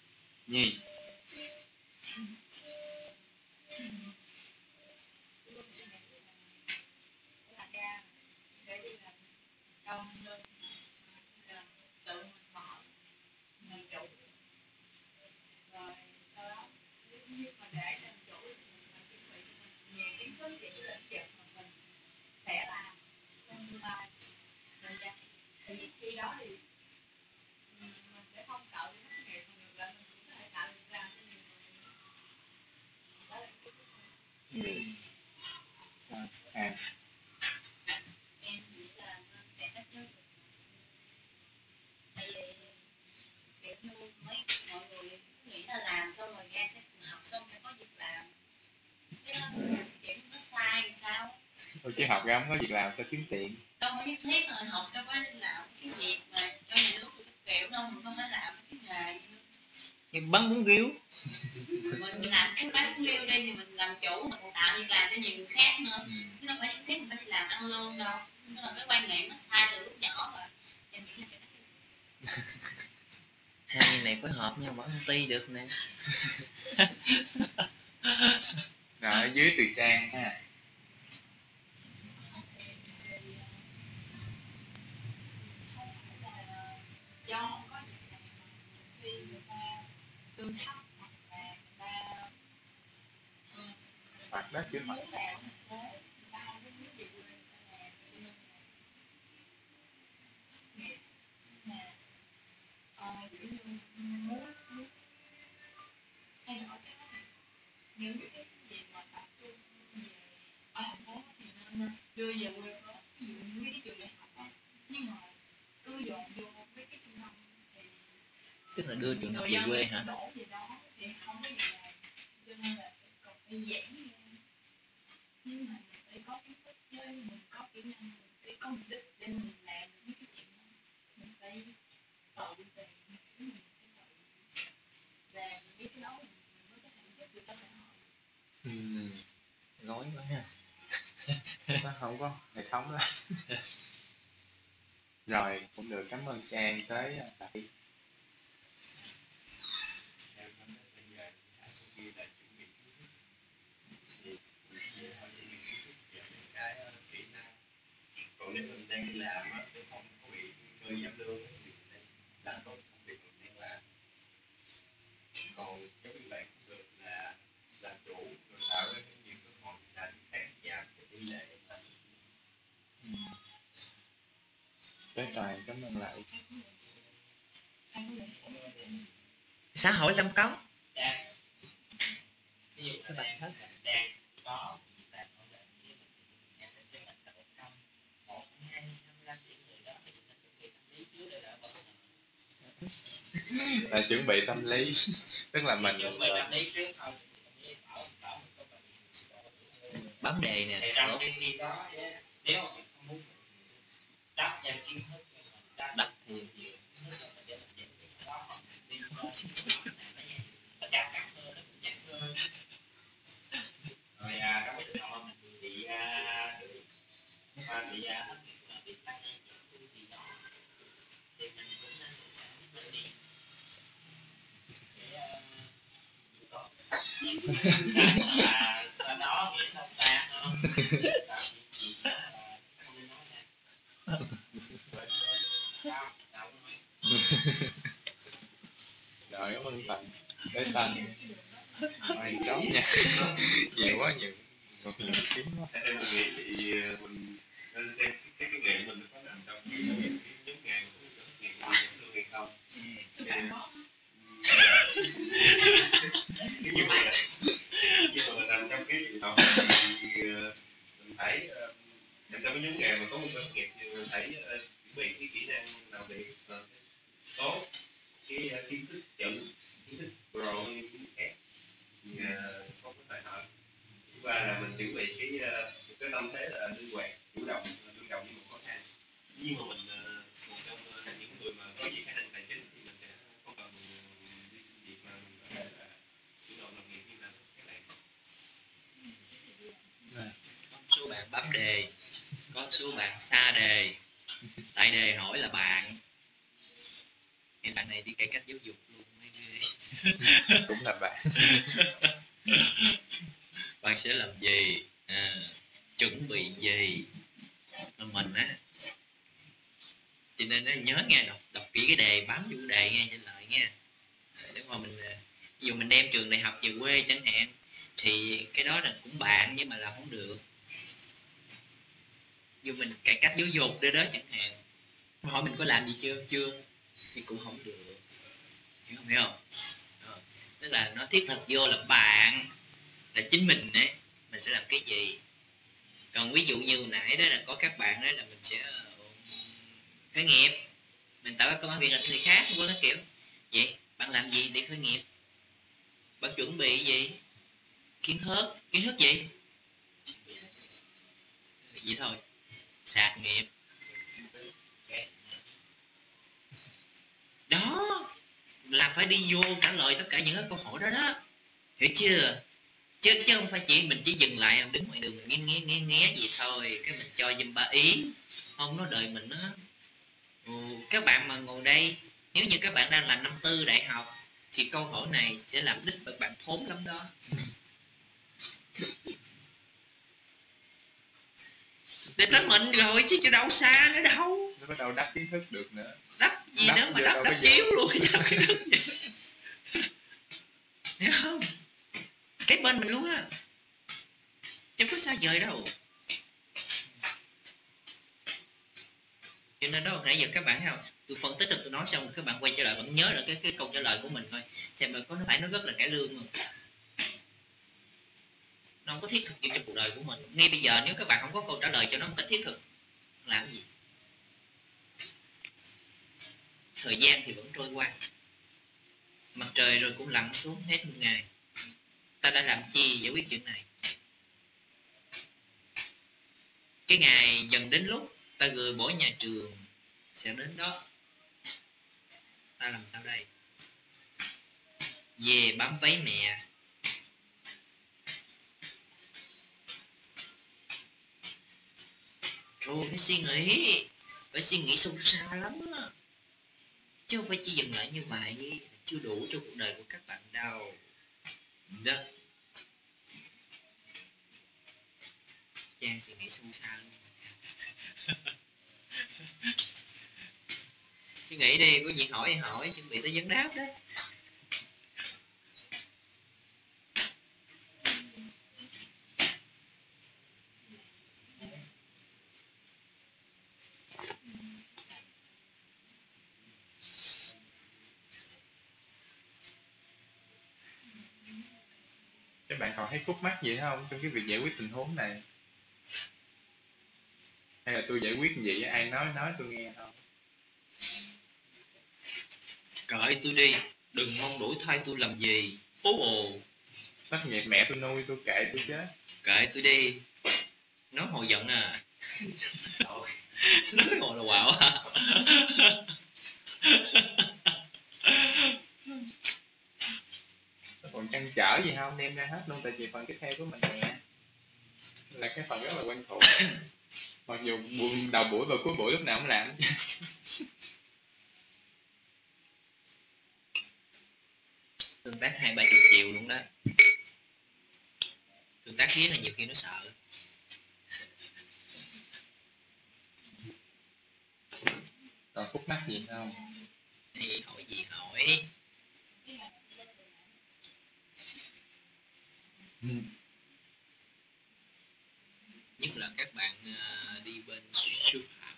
Nhi. Khi đó thì mình sẽ không sợ bị thất nghiệp, mà ngược lại mình cũng có thể tạo việc làm cho nhiều người. Đó là cái À, em nghĩ là nên cải cách giáo dục, tại vì kiểu như mọi người nghĩ là làm xong rồi ra sẽ học xong sẽ có việc làm, cái đó kiểu nó sai thì sao? tôi chỉ học ra không có việc làm sao kiếm tiền. Đâu có nhất thiết là học cho phải đi làm cái việc mà cho nhà nước cái kiểu đâu, mình không phải làm cái nghề như bán bún riêu. mình làm cái bán bún riêu đi thì mình làm chủ, mình còn tạo việc làm cho nhiều người khác nữa, chứ đâu phải nhất thiết mình phải đi làm ăn lương đâu. Đó là cái quan niệm nó sai từ lúc nhỏ rồi. Em nghĩ là Hai này phối hợp nhau mở công ty được nè. Rồi ở dưới Từ Trang ha. do không có việc làm, khi người ta lương thấp hoặc là người ta Phạt đất chứ mà. muốn làm ở thành phố, người ta không có muốn về quê người ta làm, cho nên là nghiệp mà kiểu như muốn thay đổi cái đó thì những cái gì mà tập trung về ở thành phố thì nên đưa về quê đó, ví dụ như mấy cái trường đại học đó, nhưng mà cứ dồn vô mấy cái trung tâm thì Tức là đưa trường học người về dân quê sẽ hả? đổ về đó thì không có gì làm, cho nên là còn đi giảng ra. Nhưng mà mình phải có kiến thức với mình có kỹ năng, mình phải có mục đích để mình làm mấy cái chuyện đó, mình phải tự tìm hiểu, mình phải tự làm mấy cái đó mình mới có thể giúp được cho xã hội. Nói quá ha. Nó không có hệ thống đó. Rồi cũng được, cảm ơn Trang tới tại em cảm thấy bây giờ cũng như là chuẩn bị kiến thức thì cũng như là chuẩn bị kiến thức về những cái kỹ năng, còn nếu mình đem người giảm lương thì làm tốt công việc mình đang làm, còn giống như bạn cũng được là làm chủ rồi tạo ra nhiều cơ hội làm khác giảm cái tỷ lệ mà Tế Toàn cảm ơn lại. Xã hội làm công. ví dụ Các bạn hết. đang có việc làm ổn định thì mình nhận định cho mình là 100, 2, 25 triệu người đó thì mình chuẩn bị tâm lý trước để đỡ bận. Là chuẩn bị tâm lý tức là mình chuẩn bị tâm lý trước thôi, tâm lý bảo mình có bệnh Bám đề nè. thì trong khi đó nếu mà mình không muốn đắp cho kiến thức đắp thì kiến thức là mình để mình giải quyết cái đó đi nó chặt cắt hơn, nó cũng chắc hơn. Rồi trong cái trường hợp mình bị tăng cái gì đó thì mình cũng nên tự sản mình đi để sau đó nghĩ sâu xa hơn và chị không nên nói ra sao đâu rồi cảm ơn Thành. Tế Xanh mày chó nha. Nhiều quá, nhiều kiếm quá. theo mình nghĩ thì mình nên xem cái nghề mình có nằm trong cái nhóm nghề của nghề giảm lương hay không. Như vậy khi mà mình nằm trong cái trường hợp thì mình phải nằm trong cái nhóm nghề mà có một doanh nghiệp thì mình phải chuẩn bị cái kỹ năng làm việc tốt, cái kiến thức chuẩn, kiến thức pro như kiến thức khác thì không có phải hỏi. Thứ ba là mình chuẩn bị cái tâm thế là linh hoạt, chủ động như một khó khăn. Nhưng mà mình một trong những người mà có nhiều khả năng tài chính thì mình sẽ không cần đi xin việc mà mình có thể là chủ động làm việc như là các bạn. Có số bạn bám đề, có số bạn xa đề. Tại đề hỏi là bạn. Cái bạn này đi cải cách giáo dục luôn mấy ghê. Cũng là bạn. Bạn sẽ làm gì, chuẩn bị gì là mình á. Cho nên nó nhớ nghe, đọc kỹ cái đề, bám vô đề nghe trên lời nghe. Nếu mà mình ví dụ mình đem trường đại học về quê chẳng hạn thì cái đó là cũng bạn nhưng mà làm không được. Dù mình cải cách giáo dục đó chẳng hạn, hỏi mình có làm gì chưa thì cũng không được, hiểu không? Tức là nó thiết thực vô là bạn, là chính mình ấy, mình sẽ làm cái gì. Còn ví dụ như nãy đó là có các bạn đó là mình sẽ khởi nghiệp, mình tạo ra công ăn việc làm cho người khác, vô cái kiểu vậy. Bạn làm gì để khởi nghiệp? Bạn chuẩn bị gì? Kiến thức gì? Vậy thôi. Sạc nghiệp đó là phải đi vô trả lời tất cả những cái câu hỏi đó đó, hiểu chưa? Chứ không phải mình chỉ dừng lại đứng ngoài đường mình nghe gì thôi cái mình cho dùm ba ý, không nó đời mình á. Các bạn mà ngồi đây, nếu như các bạn đang là năm tư đại học thì câu hỏi này sẽ làm đích các bạn thốn lắm đó. Để tới mình rồi chứ đâu xa nữa đâu. Nó bắt đầu đắp kiến thức được nữa. Đắp gì nữa mà đắp chiếu luôn. Hiểu không? Cái bên mình luôn á, chứ không có xa vời đâu. Cho nên đó nãy giờ các bạn thấy không, tôi phân tích rồi tôi nói xong các bạn quay trở lại vẫn nhớ là cái câu trả lời của mình thôi, xem là có nó phải nó rất là cải lương không. Nó không có thiết thực gì trong cuộc đời của mình. Ngay bây giờ nếu các bạn không có câu trả lời cho nó một cách thiết thực, làm cái gì? Thời gian thì vẫn trôi qua, mặt trời rồi cũng lặn xuống hết một ngày. Ta đã làm chi giải quyết chuyện này? Cái ngày dần đến lúc ta rời bỏ nhà trường sẽ đến đó. Ta làm sao đây? Về bám váy mẹ. Rồi phải suy nghĩ sâu xa lắm đó. Chứ không phải chỉ dừng lại như vậy, chưa đủ cho cuộc đời của các bạn đâu. Đó. Trang suy nghĩ sâu xa luôn. suy nghĩ đi, có gì hỏi thì hỏi, chuẩn bị tới vấn đáp đó. Các bạn còn thấy khúc mắc gì không trong cái việc giải quyết tình huống này? Hay là tôi giải quyết gì ai nói tôi nghe không? Cởi tôi đi, đừng mong đuổi thay tôi làm gì. Bố bồ. Thất nghiệp mẹ tôi nuôi, tôi kệ tôi chết. Kệ tôi đi. Nói hồi giận à. Nói hồi là quạo à. Còn trăn trở gì không đem ra hết luôn, tại vì phần tiếp theo của mình nè là cái phần rất là quen thuộc. Mặc dù đầu buổi và cuối buổi lúc nào cũng làm. Tương tác 20-30 chiều luôn đó. Tương tác riết là nhiều khi nó sợ. Còn khúc mắc gì không? Thì hỏi gì hỏi. Nhất là các bạn đi bên sư phạm.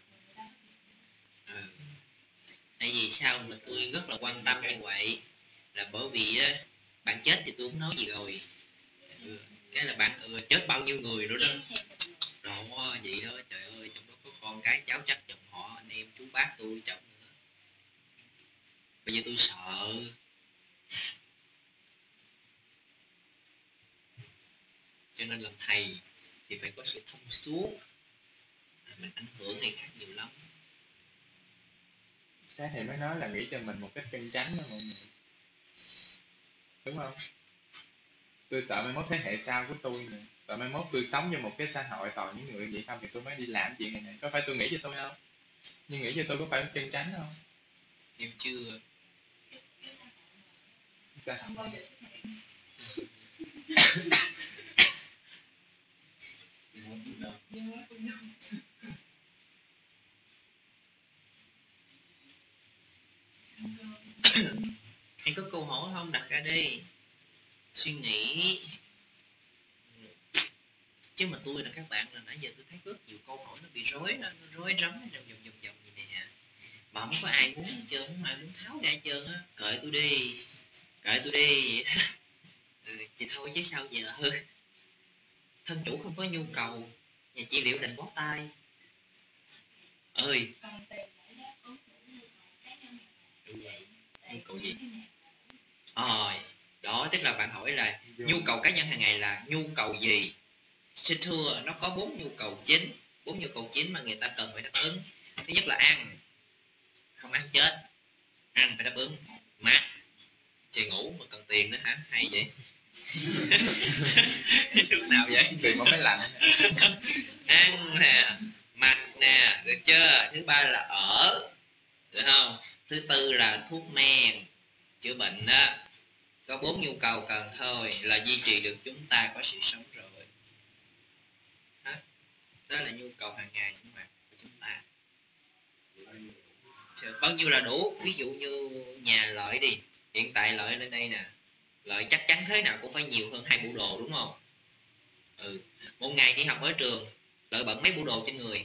Tại vì sao mà tôi rất là quan tâm như vậy là bởi vì á, bạn chết thì tôi không nói gì rồi. Cái là bạn chết bao nhiêu người nữa đó. Đó vậy đó, trời ơi, trong đó có con cái cháu chắc chồng họ, anh em chú bác tôi chồng nữa. Bây giờ tôi sợ. Cho nên làm thầy thì phải có sự thông suốt. Mình ảnh hưởng người khác nhiều lắm. Cái thầy mới nói là nghĩ cho mình một cách chân chánh đó mọi người. Đúng không? Tôi sợ mai mốt thế hệ sau của tôi nè, sợ mai mốt tôi sống trong một cái xã hội toàn những người vậy không thì tôi mới đi làm chuyện này nè. Có phải tôi nghĩ cho tôi không? Nhưng nghĩ cho tôi có phải chân chánh không? Em chưa. Sao? Em có câu hỏi không? Đặt ra đi. Suy nghĩ. Chứ mà tôi là các bạn là nãy giờ tôi thấy rất nhiều câu hỏi nó bị rối đó, nó rối rắm vòng gì nè. Mà không có ai muốn hết trơn, không ai muốn tháo ra hết trơn á. Kệ tôi đi. Kệ tôi đi. Thì thôi chứ sao giờ. Thân chủ không có nhu cầu, nhà trị liệu đành bó tay. Ơi. Nhu cầu gì? Đó, tức là bạn hỏi là nhu cầu cá nhân hàng ngày là nhu cầu gì? Xin thưa, nó có 4 nhu cầu chính. 4 nhu cầu chính mà người ta cần phải đáp ứng. Thứ nhất là ăn. Không ăn chết. Ăn phải đáp ứng. Mát. Trời ngủ mà cần tiền nữa hả? Hay vậy. Lúc nào vậy? Tiền mà mới lạnh. Ăn nè, mặc nè, được chưa? Thứ ba là ở, được không? Thứ tư là thuốc men, chữa bệnh đó. Có 4 nhu cầu cần thôi là duy trì được chúng ta có sự sống rồi. Đó là nhu cầu hàng ngày sinh hoạt của chúng ta. Bao nhiêu là đủ? Ví dụ như nhà Lợi đi, hiện tại Lợi lên đây nè, Lợi chắc chắn thế nào cũng phải nhiều hơn 2 bộ đồ đúng không? Một ngày đi học ở trường, Lợi bận mấy bộ đồ trên người?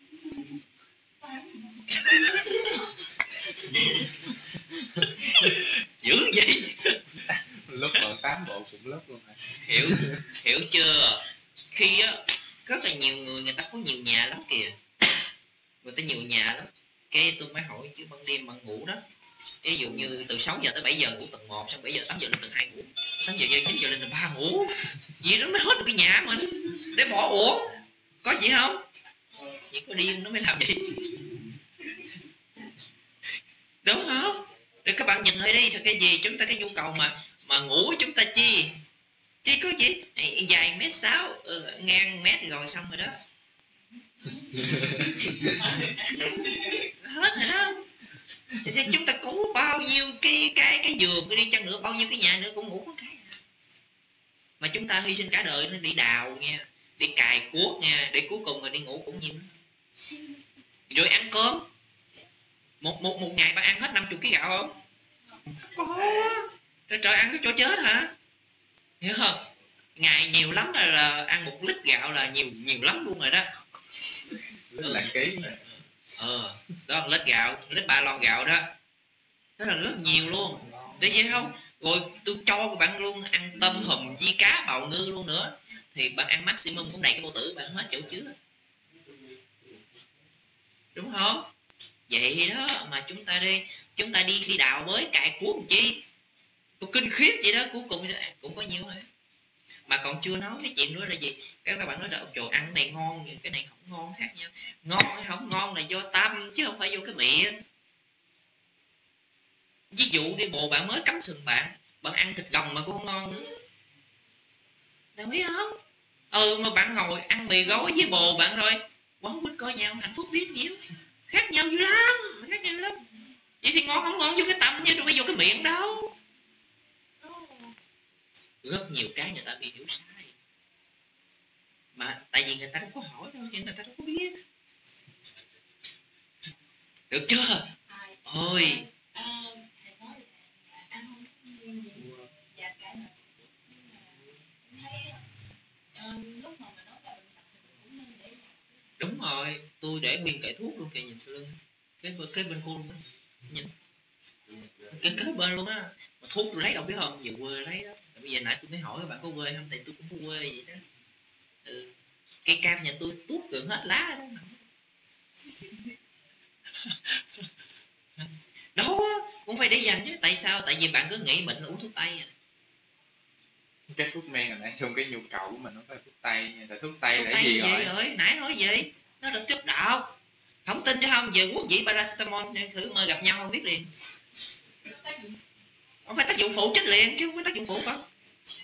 Dữ vậy? Lớp bận 8 bộ cũng lớp luôn hả? Hiểu chưa? Khi á, rất là nhiều người ta có nhiều nhà lắm kìa. Người ta nhiều nhà lắm. Cái tôi mới hỏi chứ ban đêm bạn ngủ đó. Ví dụ như từ 6 giờ tới 7 giờ ngủ tầng 1, xong 7 giờ 8 giờ lên tầng 2 ngủ, 8 giờ 9 giờ lên tầng 3 ngủ. Gì đó mới hết một cái nhà mình để bỏ uổng. Có gì không? Chỉ có điên nó mới làm vậy. Đúng không? Để các bạn nhìn lại đi, thật cái gì chúng ta cái nhu cầu mà ngủ chúng ta chi có gì dài 1m6 ngang mét rồi xong rồi đó. Hết rồi đó. Thì chúng ta có bao nhiêu cái giường đi chăng nữa, bao nhiêu cái nhà nữa cũng ngủ có cái mà chúng ta hy sinh cả đời nó đi đào nha, đi cài cuốc nha, để cuối cùng rồi đi ngủ cũng nhiều. Rồi ăn cơm một ngày bạn ăn hết 50 kg gạo không? Có. Trời ăn cái chỗ chết hả? Hiểu không? Ngày nhiều lắm là ăn 1 lít gạo là nhiều lắm luôn rồi đó. Là ký này. Đó 1 lít gạo, 1 lít 3 lon gạo đó. Đó là rất nhiều luôn. Để vậy không? Rồi tôi cho các bạn luôn ăn tôm hùm với cá bào ngư luôn nữa. Thì bạn ăn maximum cũng đầy cái bao tử bạn hết chỗ chứa. Đúng không? Vậy đó mà chúng ta đi đào bới cày cuốc làm chi? Tôi kinh khiếp vậy đó, cuối cùng cũng có nhiều thôi. Mà còn chưa nói cái chuyện nữa là gì? Các bạn nói là trời ăn cái này ngon, cái này không ngon khác nhau. Ngon hay không ngon là do tâm chứ không phải vô cái miệng. Ví dụ đi bồ bạn mới cắm sừng bạn ăn thịt gồng mà cũng không ngon nữa. Đồng ý không? Mà bạn ngồi ăn mì gói với bồ bạn rồi quấn quýt coi nhau hạnh phúc biết nhiêu. Khác nhau dữ lắm. Vậy thì ngon không ngon vô cái tâm chứ đâu phải vô cái miệng đâu. Rất nhiều cái người ta bị hiểu sai. Mà tại vì người ta đâu có hỏi đâu, người ta đâu có biết. Được chưa? Ôi thầy nói là ăn không nhiều và cái là thấy lúc mà mình nói là bệnh tật thì cũng nên để đúng rồi, tôi để nguyên kệ thuốc luôn kìa, nhìn sau lưng cái bên khu luôn á, nhìn cái bên luôn á. Mà thuốc tôi lấy đâu biết không, vừa quê lấy đó. Bây giờ nãy tôi mới hỏi các bạn có quê không, tại tôi cũng có quê vậy đó. Cây cam nhà tôi tuốt gần hết lá đó. Đó cũng phải để dành chứ. Tại sao? Tại vì bạn cứ nghĩ bệnh là uống thuốc tây à. Cái thuốc men là nãy trong cái nhu cầu của mình nó phải thuốc tây, tại thuốc tây thuốc là tây gì rồi? Nãy nói gì? Nó là chất độc. Không tin chứ không, về quốc dĩ paracetamol thử mời gặp nhau không biết liền. Không phải tác dụng phụ chết liền chứ không phải tác dụng phụ không.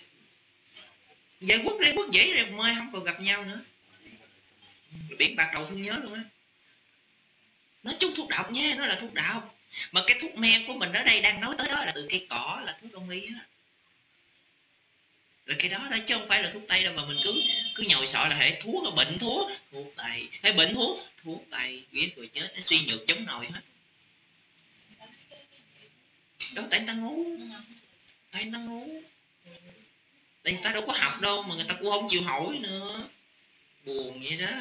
Về quốc đi quốc dĩ rồi mời không còn gặp nhau nữa. Biển bạc đầu thương nhớ luôn á. Nói chung thuốc độc nha, nó là thuốc độc. Mà cái thuốc men của mình ở đây đang nói tới đó là từ cây cỏ, là thuốc đông y á. Là cái đó thôi chứ không phải là thuốc tây đâu mà mình cứ nhồi sọ là hệ thuốc là bệnh thuốc tây, hay bệnh thuốc tây ghét rồi chết, nó suy nhược chống nổi hết. Đó tại người ta ngu. Tại người ta đâu có học đâu mà người ta cũng không chịu hỏi nữa. Buồn vậy đó.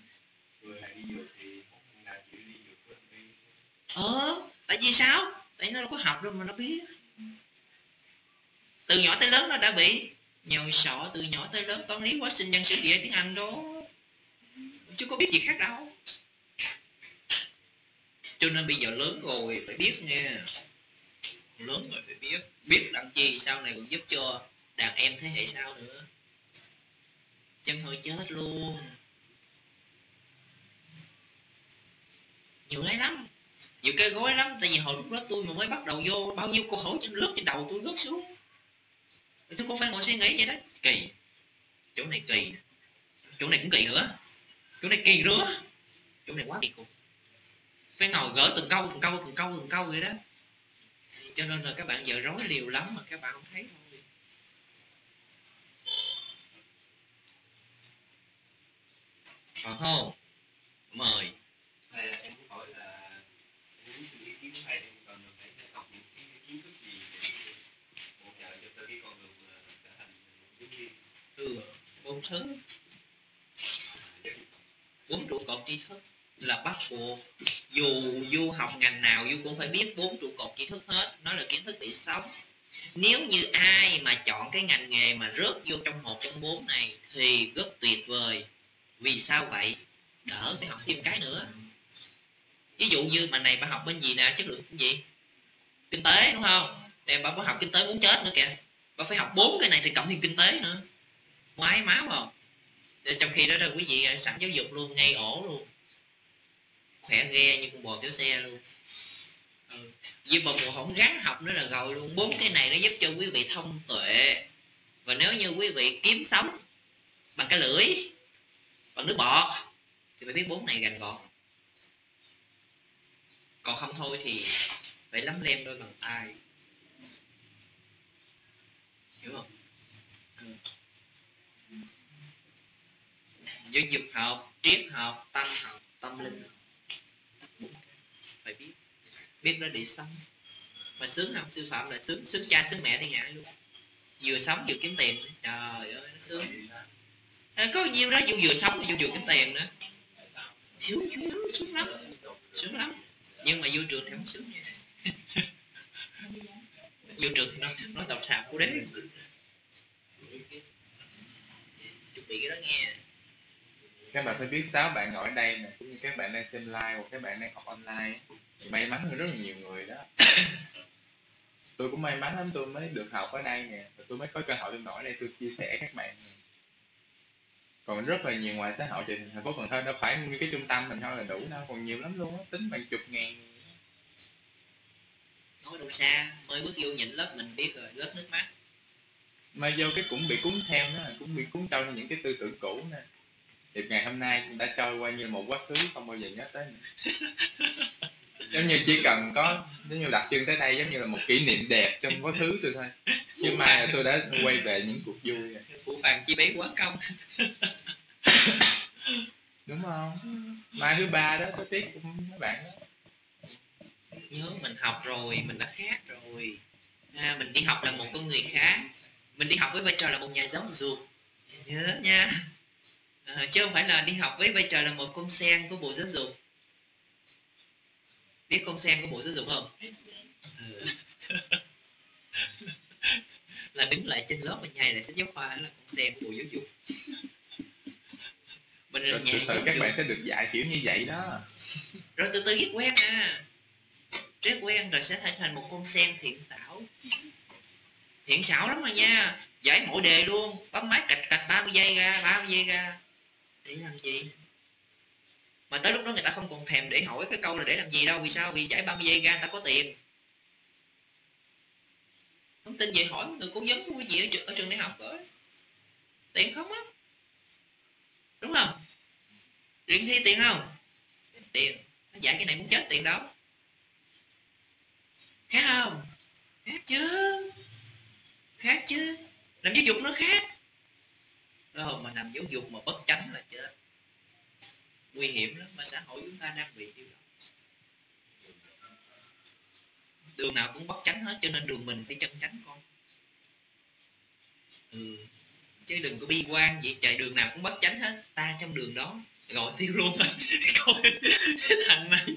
Tại vì sao? Tại nó đâu có học đâu mà nó biết. Từ nhỏ tới lớn nó đã bị nhồi sọ từ nhỏ tới lớn, toán lý hóa sinh văn sử địa tiếng Anh đó, chứ có biết gì khác đâu. Cho nên bây giờ lớn rồi phải biết nha, lớn rồi phải biết làm chi sau này còn giúp cho đàn em thế hệ sau nữa, chân thôi chết luôn. Nhiều cái lắm, nhiều cái gối lắm. Tại vì hồi lúc đó tôi mà mới bắt đầu vô, bao nhiêu câu hỏi trên lớp trên đầu tôi rớt xuống. Tôi cũng phải ngồi suy nghĩ vậy đó. Kỳ, chỗ này kỳ, chỗ này cũng kỳ nữa, chỗ này kỳ nữa, chỗ này quá kỳ cục. Phải ngồi gỡ từng câu vậy đó. Cho nên là các bạn giờ rối liều lắm mà các bạn không thấy thôi. Còn không? Mời. Thầy, em muốn hỏi là muốn sự ý kiến của thầy thì cần phải học những cái kiến thức gì để hỗ trợ cho tới cái con đường trở thành giáo viên? 4 thứ, 4 trụ cột tri thức là bắt buộc. Dù du học ngành nào du cũng phải biết 4 trụ cột tri thức hết. Nó là kiến thức để sống. Nếu như ai mà chọn cái ngành nghề mà rớt vô trong 1 trong 4 này thì rất tuyệt vời. Vì sao vậy? Đỡ phải học thêm cái nữa. Ví dụ như mà này bà học bên gì nè, chất lượng cái gì? Kinh tế đúng không? Để bà có học kinh tế muốn chết nữa kìa. Bà phải học 4 cái này thì cộng thêm kinh tế nữa. Ngoái máu không? Để trong khi đó là quý vị sẵn giáo dục luôn, ngay ổ luôn. Khỏe ghe như con bò kéo xe luôn. Vì mà mùa không gắn học nữa là rồi luôn. 4 cái này nó giúp cho quý vị thông tuệ. Và nếu như quý vị kiếm sống bằng cái lưỡi, bằng nước bọt thì phải biết 4 này gành gọn. Còn không thôi thì phải lắm lem đôi bàn tay. Hiểu không? Giáo dục học, triết học, tâm linh học. Phải biết. biết nó để sống. Mà sướng không? Sư phạm là sướng cha sướng mẹ thiên hạ luôn, vừa sống vừa kiếm tiền. Trời ơi nó sướng. Có nhiêu đó vừa sống vừa kiếm tiền nữa, sướng lắm. Nhưng mà vô trường thì không sướng nha. Vô trường thì nó tập sạp của đế. Chuẩn bị cái đó nghe. Các bạn phải biết 6 bạn ngồi ở đây nè, cũng như các bạn đang xem live hoặc các bạn đang học online, may mắn hơn rất là nhiều người đó. Tôi cũng may mắn lắm, tôi mới được học ở đây nè, và tôi mới có cơ hội tôi ngồi ở đây tôi chia sẻ các bạn nè. Còn rất là nhiều ngoài xã hội thì thành phố Cần Thơ đâu phải như cái trung tâm mình thôi là đủ đâu, còn nhiều lắm luôn á, tính bằng chục ngàn. Nói đâu xa, mới bước vô nhìn lớp mình biết rồi, lớp nước mắt. Mà vô cái cũng bị cuốn theo nữa, cũng bị cuốn trong những cái tư tưởng cũ nè. Thì ngày hôm nay đã trôi qua như một quá khứ không bao giờ nhớ tới nữa. Giống như chỉ cần có, giống như đặt chân tới đây giống như là một kỷ niệm đẹp trong quá khứ tôi thôi. Chứ mai là tôi đã quay về những cuộc vui rồi. Phụ phàng chi bấy quá công. Đúng không? Mai thứ ba đó có tiết của mấy bạn đó. Nhớ mình học rồi, mình đã khác rồi. Mình đi học là một con người khác. Mình đi học với vai trò là một nhà giáo dục. Nhớ nha. Chứ không phải là đi học với vai trò là một con sen của Bộ Giáo dục. Biết con sen của Bộ Giáo dục không? Là đứng lại trên lớp mình nhảy lại sách giáo khoa là con sen của Bộ Giáo dục. Mình Rồi từ từ các bạn sẽ được dạy kiểu như vậy đó. Rồi từ từ viết quen à. Rất quen rồi sẽ thành một con sen thiện xảo. Thiện xảo lắm mà nha. Giải mỗi đề luôn. Bấm máy cạch 30 giây ra. Để làm gì? Mà tới lúc đó người ta không còn thèm để hỏi cái câu là để làm gì đâu. Vì sao? Vì giải 30 giây ra người ta có tiền. Không tin vậy hỏi người cố vấn của quý vị ở trường đại học rồi. Tiền không á. Đúng không? Luyện thi tiền không? Tiền. Nó giải cái này muốn chết tiền đâu. Khác không? Khác chứ. Làm giáo dục nó khác. Đó, mà làm giáo dục mà bất chánh là chết. Nguy hiểm lắm, mà xã hội chúng ta đang bị điều đó. Đường nào cũng bất chánh hết, cho nên đường mình phải chân chánh con. Chứ đừng có bi quan vậy, chạy đường nào cũng bất chánh hết. Ta trong đường đó gọi tiêu luôn rồi. Coi thằng này.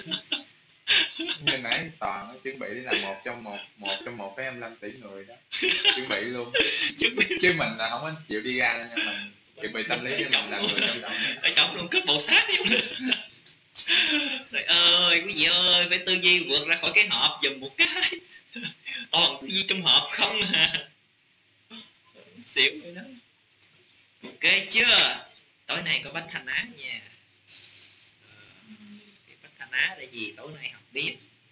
Như nãy Toàn nó chuẩn bị là một trong 1,25 tỷ người đó. Chuẩn bị luôn. Chứ mình là không có chịu đi ra nên mình chuẩn bị tâm lý để mình là người trong động. Ở trong luôn cướp bầu sát vậy. Trời ơi, quý vị ơi, phải tư duy vượt ra khỏi cái hộp dùm một cái. Toàn tư duy trong hộp không à. Xỉu vậy đó. Ok chưa? Tối nay có bánh thanh á nha. Bánh thanh á là gì? Tối nay học biết.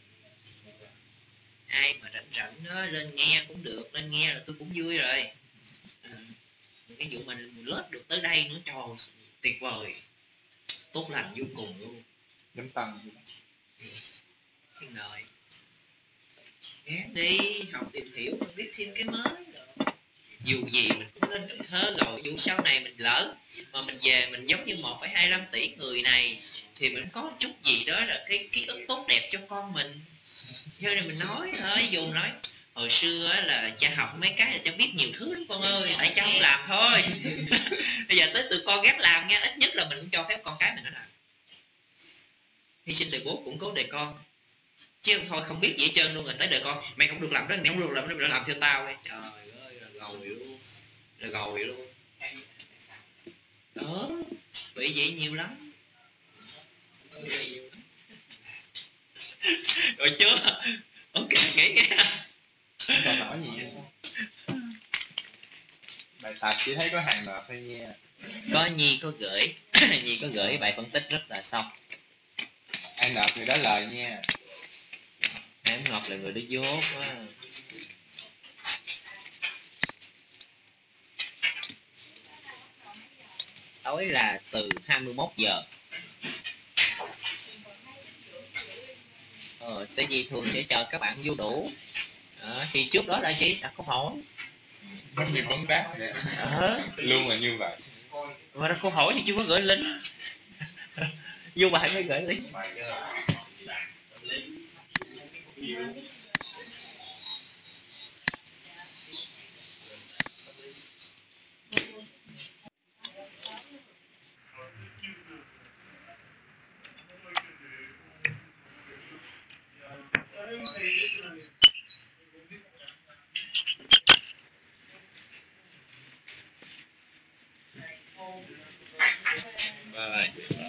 Ai mà rảnh đó, lên nghe cũng được. Lên nghe là tôi cũng vui rồi. Cái vụ mình lết được tới đây nữa, trời tuyệt vời. Tốt lành vô cùng luôn. Giống Tân. Thiên đời. Ghé đi, học tìm hiểu, mình biết thêm cái mới rồi. Dù gì mình cũng lên Cần Thơ rồi, dù sau này mình lỡ mà mình về mình giống như 1,25 tỷ người này thì mình có chút gì đó là cái ký ức tốt đẹp cho con mình. Cho nên mình nói thôi, dù nói hồi xưa là cha học mấy cái là cha biết nhiều thứ lắm con ơi, tại cha không làm thôi. Bây giờ tới từ con ghét làm nha, ít nhất là mình cũng cho phép con cái mình nó làm. Hy sinh đời bố cũng cố đời con. Chứ thôi không biết gì hết trơn luôn, rồi tới đời con mày không được làm đó, mày không được làm đó, mày làm theo tao. Trời ơi, là gồi luôn. Đó, bị vậy nhiều lắm. Rồi chưa? Ok, nghỉ nha. Còn hỏi gì nữa? Bài tập chỉ thấy có hàng nợ thôi nha. Có Nhi có gửi Nhi có gửi bài phân tích rất là xong. Ai nợ người đó lời nha. Em Ngọc là người đó dốt quá. Tối là từ 21 giờ. Tại vì thường sẽ chờ các bạn vô đủ. Thì trước đó là gì? Đặt câu hỏi. Giống như vấn đáp vậy. Luôn là như vậy. Mà đặt câu hỏi thì chưa có gửi link. Vô bài mới gửi link. nhiều. Bye bye.